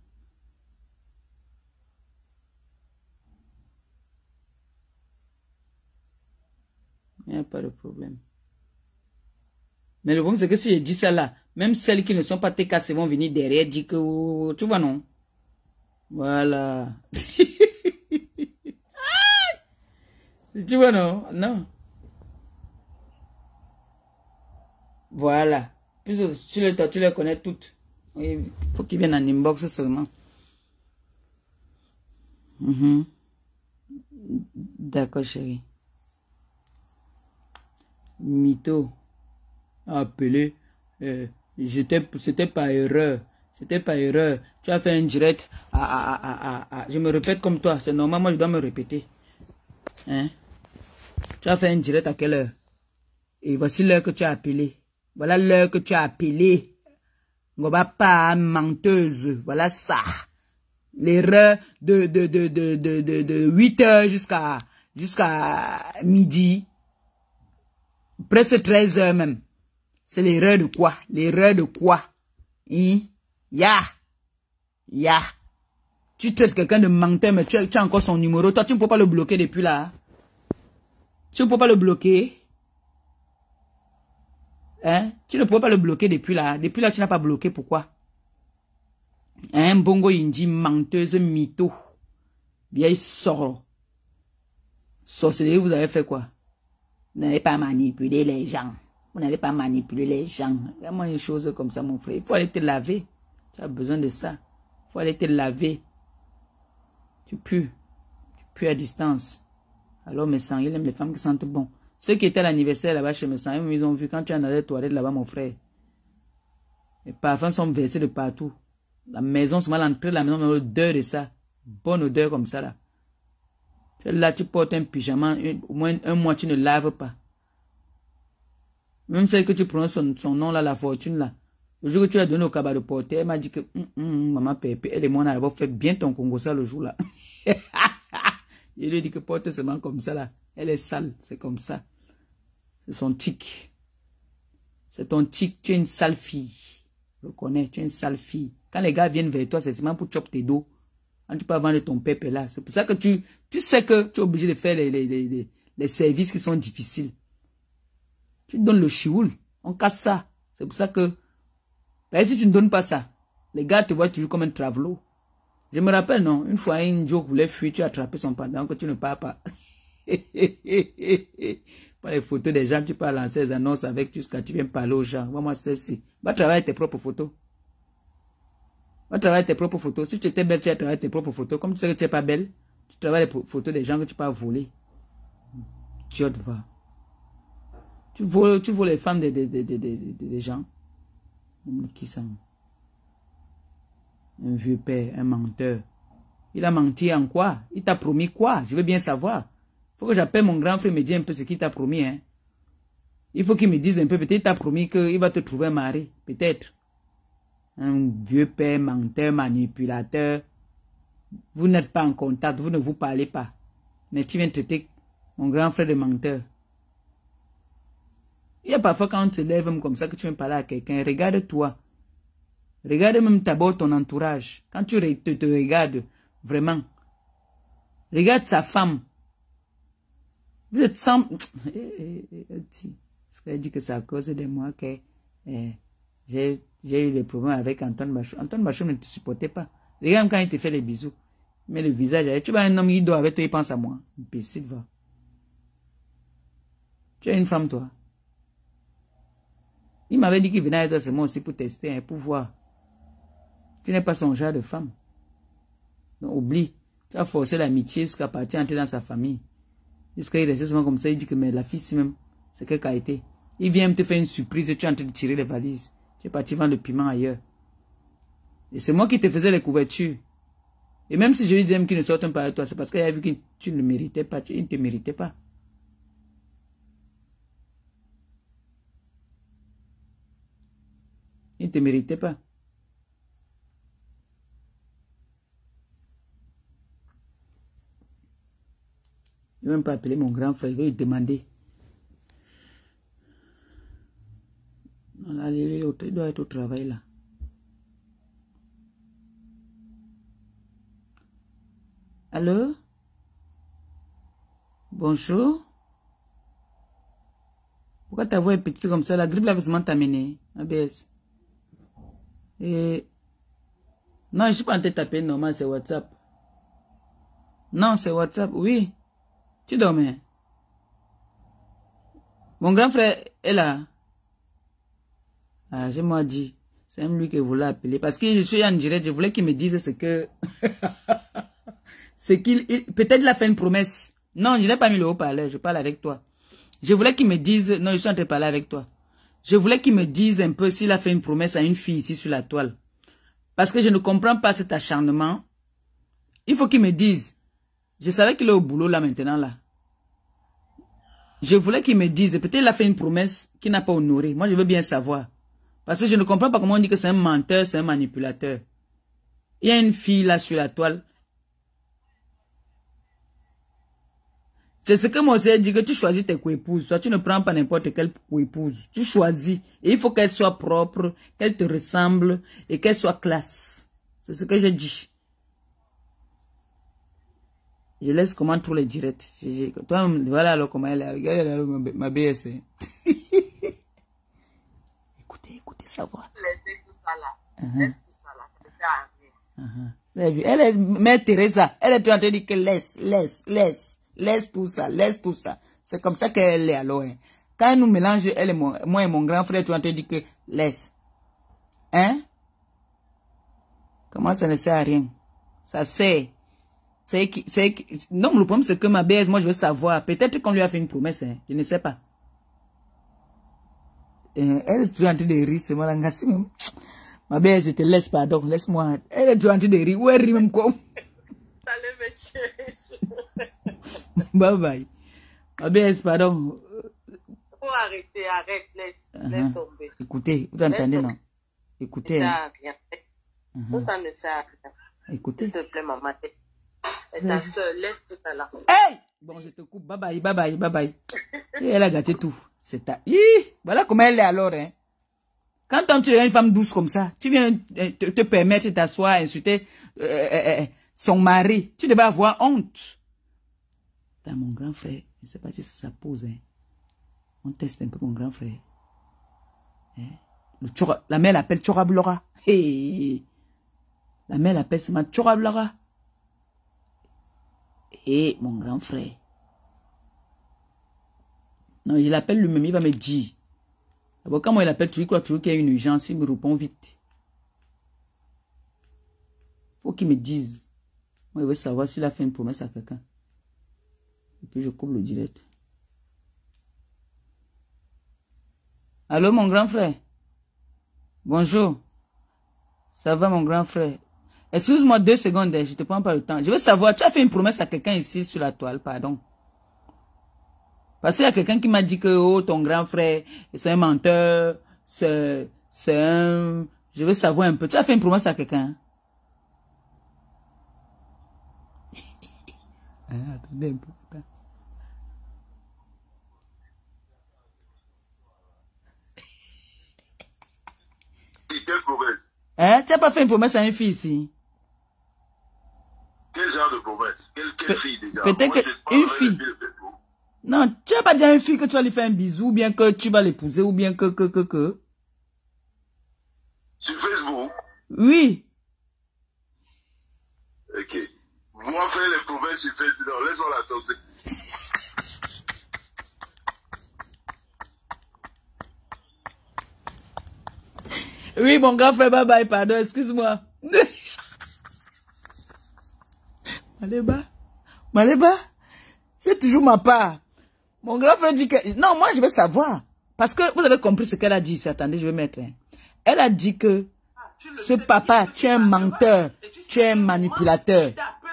Il n'y a pas de problème. Mais le problème, c'est que si je dis ça là, même celles qui ne sont pas tes casses vont venir derrière dire que... Tu vois, non? Voilà. Tu vois, non? Non. Voilà. Puis tu les, tu les connais toutes. Il faut qu'ils viennent en inbox seulement. Mm-hmm. D'accord, chérie. Mytho. Appelé. Euh, C'était pas erreur. C'était pas erreur. Tu as fait un direct. Ah, ah, ah, ah, ah. Je me répète comme toi. C'est normal, moi je dois me répéter. Hein? Tu as fait un direct à quelle heure? Et voici l'heure que tu as appelé. Voilà l'heure que tu as appelé. Ngoba pas menteuse. Voilà ça. L'erreur de, de, de, de, de, de, de huit heures jusqu'à jusqu'à midi. Presque treize heures même. C'est l'erreur de quoi? L'erreur de quoi? Hein? Ya. Ya. Tu traites quelqu'un de menteur, mais tu as, tu as encore son numéro. Toi, tu ne peux pas le bloquer depuis là. Tu ne peux pas le bloquer. Hein? Tu ne peux pas le bloquer depuis là. Depuis là, tu n'as pas bloqué. Pourquoi? Hein? Bongo Indi, menteuse, mytho. Vieille soro. Sorcellerie, vous avez fait quoi? Vous n'avez pas manipulé les gens. Vous n'allez pas manipuler les gens. Il y a moins de choses comme ça, mon frère. Il faut aller te laver. Tu as besoin de ça. Il faut aller te laver. Tu pues. Tu pues à distance. Alors, mes sangs, il aime les femmes qui sentent bon. Ceux qui étaient à l'anniversaire là-bas chez mes sangs, ils ont vu quand tu es dans les toilettes là-bas, mon frère. Les parfums sont versés de partout. La maison, c'est mal entré, la maison, mais l'odeur de ça. Bonne odeur comme ça là. Tu es là, tu portes un pyjama, une, au moins un mois, tu ne laves pas. Même celle que tu prends son, son nom là, la fortune là. Le jour que tu as donné au cabas de porter, elle m'a dit que mm, mm, maman Pépé, elle et moi on a fait bien ton Congo ça le jour là. Je lui ai dit que porte seulement comme ça là. Elle est sale, c'est comme ça. C'est son tic. C'est ton tic, tu es une sale fille. Je le connais, tu es une sale fille. Quand les gars viennent vers toi, c'est seulement pour choper tes dos. Quand tu peux vendre ton pépé là. C'est pour ça que tu, tu sais que tu es obligé de faire les, les, les, les, les services qui sont difficiles. Tu donnes le chioul, on casse ça. C'est pour ça que, ben, si tu ne donnes pas ça, les gars te voient toujours comme un travelo. Je me rappelle, non, une fois, une joke voulait fuir, tu as attrapé son pantalon, que tu ne pars pas. Pas les photos des gens, tu peux lancer les annonces avec jusqu'à tu viens parler aux gens. Moi, moi, celle-ci. Va travailler tes propres photos. Va travailler tes propres photos. Si tu étais belle, tu vas travailler tes propres photos. Comme tu sais que tu n'es pas belle, tu travailles les photos des gens que tu peux voler. Tu vas. Tu voles, tu voles les femmes des, des, des, des, des, des gens. Qui sont? Un vieux père, un menteur. Il a menti en quoi? Il t'a promis quoi? Je veux bien savoir. Il faut que j'appelle mon grand frère et me dise un peu ce qu'il t'a promis. Hein. Il faut qu'il me dise un peu. Peut-être qu'il t'a promis qu'il va te trouver un mari. Peut-être. Un vieux père, menteur, manipulateur. Vous n'êtes pas en contact. Vous ne vous parlez pas. Mais tu viens traiter mon grand frère de menteur. Il y a parfois quand on se lève comme ça que tu viens parler à quelqu'un. Regarde-toi. Regarde même d'abord ton entourage. Quand tu te, te regardes, vraiment. Regarde sa femme. Vous êtes sans... Parce qu'elle dit que c'est à cause de moi que eh, j'ai eu des problèmes avec Antoine Bachou. Antoine Bachou ne te supportait pas. Regarde quand il te fait les bisous. Mais le visage, tu vois un homme, il dort avec toi, il pense à moi. Imbécile, va. Tu as une femme, toi. Il m'avait dit qu'il venait avec toi seulement aussi pour tester, hein, pour voir. Tu n'es pas son genre de femme. Donc, oublie. Tu as forcé l'amitié jusqu'à partir entrer dans sa famille. Jusqu'à il restait souvent comme ça, il dit que mais la fille, si même, c'est qu'elle a été. Il vient te faire une surprise et tu es en train de tirer les valises. Tu es parti vendre le piment ailleurs. Et c'est moi qui te faisais les couvertures. Et même si je lui disais qu'il ne sortent pas avec toi, c'est parce qu'il a vu que tu ne le méritais pas, tu, il ne te méritait pas. Il ne te méritait pas. Je ne vais même pas appeler mon grand frère, je vais lui demander. Non, là, il doit être au travail là. Allô? Bonjour? Pourquoi ta voix est petite comme ça? La grippe là va seulement t'amener. A B S. Et... Non, je ne suis pas en train de taper normal, c'est WhatsApp. Non, c'est WhatsApp, oui. Tu dormais? Mon grand frère est là. Ah, je m'ai dit. C'est même lui que je voulais appeler. Parce que je suis en direct, je voulais qu'il me dise ce que... c'est qu'il... Peut-être il a fait une promesse. Non, je n'ai pas mis le haut-parleur, je parle avec toi. Je voulais qu'il me dise... Non, je suis en train de parler avec toi. Je voulais qu'il me dise un peu s'il a fait une promesse à une fille ici sur la toile. Parce que je ne comprends pas cet acharnement. Il faut qu'il me dise. Je savais qu'il est au boulot là maintenant là. Je voulais qu'il me dise. Peut-être qu'il a fait une promesse qu'il n'a pas honorée. Moi je veux bien savoir. Parce que je ne comprends pas comment on dit que c'est un menteur, c'est un manipulateur. Il y a une fille là sur la toile. C'est ce que moi j'ai dit, que tu choisis tes co-épouses. Soit tu ne prends pas n'importe quelle co-épouse. Tu choisis. Et il faut qu'elle soit propre, qu'elle te ressemble et qu'elle soit classe. C'est ce que j'ai dit. Je laisse comment tous les directs. Je, je, toi, voilà alors comment elle est. Regarde alors ma, ma B S. Écoutez, écoutez sa voix. Laissez tout ça là. Uh-huh. Laisse tout ça là. Ça ne sert à rien. Uh-huh. Elle est, Mère Teresa, elle est en train de dire que laisse, laisse, laisse. Laisse tout ça, laisse tout ça. C'est comme ça qu'elle est alors. Hein. Quand elle nous mélange, elle et mon, moi et mon grand frère, tu as dit que laisse. Hein? Comment ça ne sert à rien? Ça sert. C'est c'est non, le problème c'est que ma B S, moi je veux savoir. Peut-être qu'on lui a fait une promesse, hein. Je ne sais pas. Euh, elle est toujours en train de rire, c'est moi là. Ma B S, je te laisse, pardon, laisse-moi. Elle est toujours en train de rire. Où elle rit même quoi? Ça le met tuer. Bye bye. Ma B S, pardon. Faut arrêter, arrête, laisse, uh -huh. laisse tomber. Écoutez, vous entendez, non? Écoutez. Ça hein. Rien. Uh -huh. Tout ça ne sert à rien. Écoutez. S'il te plaît, maman. Et ta soeur, laisse tout à l'heure. Hey! Bon, je te coupe. Bye bye, bye bye, bye bye. Et elle a gâté tout. C'est ta... Hi! Voilà comment elle est alors, hein. Quand tu es une femme douce comme ça, tu viens te, te permettre de t'asseoir, insulter euh, euh, euh, son mari. Tu devais avoir honte. T'as mon grand frère. Je ne sais pas si ça, ça pose, hein. On teste un peu mon grand frère. Hein? Le tchora, la mère l'appelle Tchorablora. Hey! La mère l'appelle, c'est ma tchorablara. Et mon grand frère. Non, il appelle lui-même, il va me dire. D'abord, quand moi il appelle, tu crois toujours qu'il y a une urgence, il me répond vite. Faut qu'il me dise. Moi, il veut savoir s'il a fait une promesse à quelqu'un. Et puis, je coupe le direct. Allô, mon grand frère? Bonjour. Ça va, mon grand frère? Excuse-moi deux secondes, je te prends pas le temps. Je veux savoir, tu as fait une promesse à quelqu'un ici sur la toile, pardon. Parce qu'il y a quelqu'un qui m'a dit que, oh, ton grand frère, c'est un menteur, c'est, c'est un... Je veux savoir un peu. Tu as fait une promesse à quelqu'un? Ah, attendez un peu. Attends. Quelle promesse? Hein? Tu n'as pas fait une promesse à une fille ici? Quel genre de promesse? Quelle, quelle Pe fille déjà? Peut-être qu'une fille. Non, tu n'as pas dit à une fille que tu vas lui faire un bisou, ou bien que tu vas l'épouser, ou bien que, que, que, que. Sur Facebook? Oui. Ok. Moi, faire les promesses sur Facebook, non, laisse-moi la saucer. Oui, mon grand frère, bye bye, pardon, excuse-moi. Maléba, Maléba, c'est toujours ma part. Mon grand frère dit que... Non, moi, je veux savoir. Parce que vous avez compris ce qu'elle a dit ici. Attendez, je vais mettre. Hein. Elle a dit que ah, ce papa, tu es un menteur, tu es un manipulateur.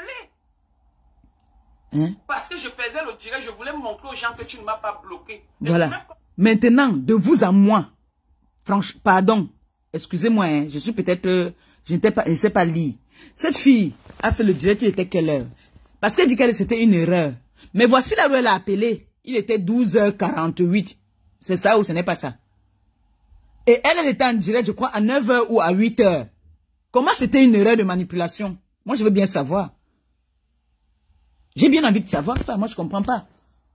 Hein? Parce que je faisais le direct, je voulais montrer aux gens que tu ne m'as pas bloqué. Voilà. Même... Maintenant, de vous à moi, franchement, pardon, excusez-moi, hein, je suis peut-être... Euh, je n'étais pas, je ne sais pas lire. Cette fille a fait le direct, il était quelle heure? Parce qu'elle dit qu'elle c'était une erreur. Mais voici là où elle a appelé. Il était douze heures quarante-huit. C'est ça ou ce n'est pas ça? Et elle, elle était en direct, je crois, à neuf heures ou à huit heures. Comment c'était une erreur de manipulation? Moi, je veux bien savoir. J'ai bien envie de savoir ça. Moi, je ne comprends pas.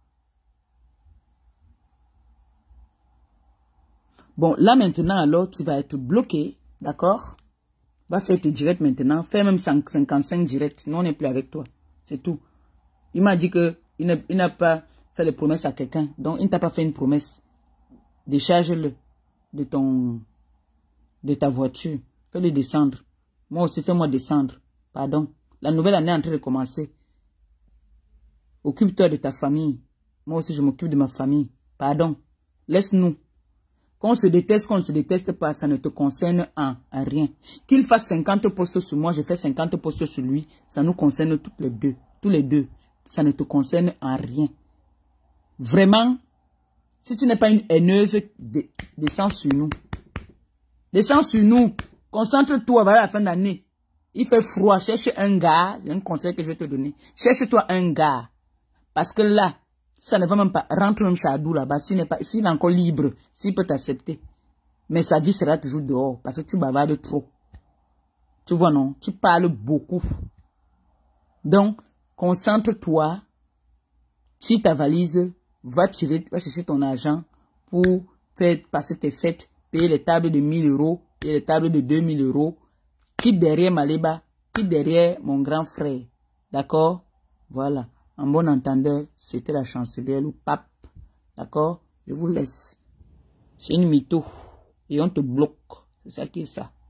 Bon, là maintenant, alors, tu vas être bloqué. D'accord? Va faire tes directs maintenant. Fais même cinquante-cinq directs. Nous, on n'est plus avec toi. C'est tout. Il m'a dit que il n'a pas fait les promesses à quelqu'un. Donc, il ne t'a pas fait une promesse. Décharge-le de ton, de ta voiture. Fais-le descendre. Moi aussi, fais-moi descendre. Pardon. La nouvelle année est en train de commencer. Occupe-toi de ta famille. Moi aussi, je m'occupe de ma famille. Pardon. Laisse-nous. Qu'on se déteste, qu'on ne se déteste pas, ça ne te concerne en, en rien. Qu'il fasse cinquante postes sur moi, je fais cinquante postes sur lui. Ça nous concerne toutes les deux. Tous les deux. Ça ne te concerne en rien. Vraiment, si tu n'es pas une haineuse, descends sur nous. Descends sur nous. Concentre-toi vers la fin d'année. Il fait froid. Cherche un gars. J'ai un conseil que je vais te donner. Cherche-toi un gars. Parce que là, ça ne va même pas. Rentre même chez Adou là-bas. S'il n'est pas, s'il est encore libre, s'il peut t'accepter. Mais sa vie sera toujours dehors. Parce que tu bavardes trop. Tu vois, non? Tu parles beaucoup. Donc, concentre-toi. Si ta valise, va tirer, va chercher ton argent pour faire passer tes fêtes, payer les tables de mille euros, payer les tables de deux mille euros. Quitte derrière Maléba, quitte derrière mon grand frère. D'accord? Voilà. En bon entendeur, c'était la chancelière ou pape. D'accord? Je vous laisse. C'est une mytho. Et on te bloque. C'est ça qui est ça.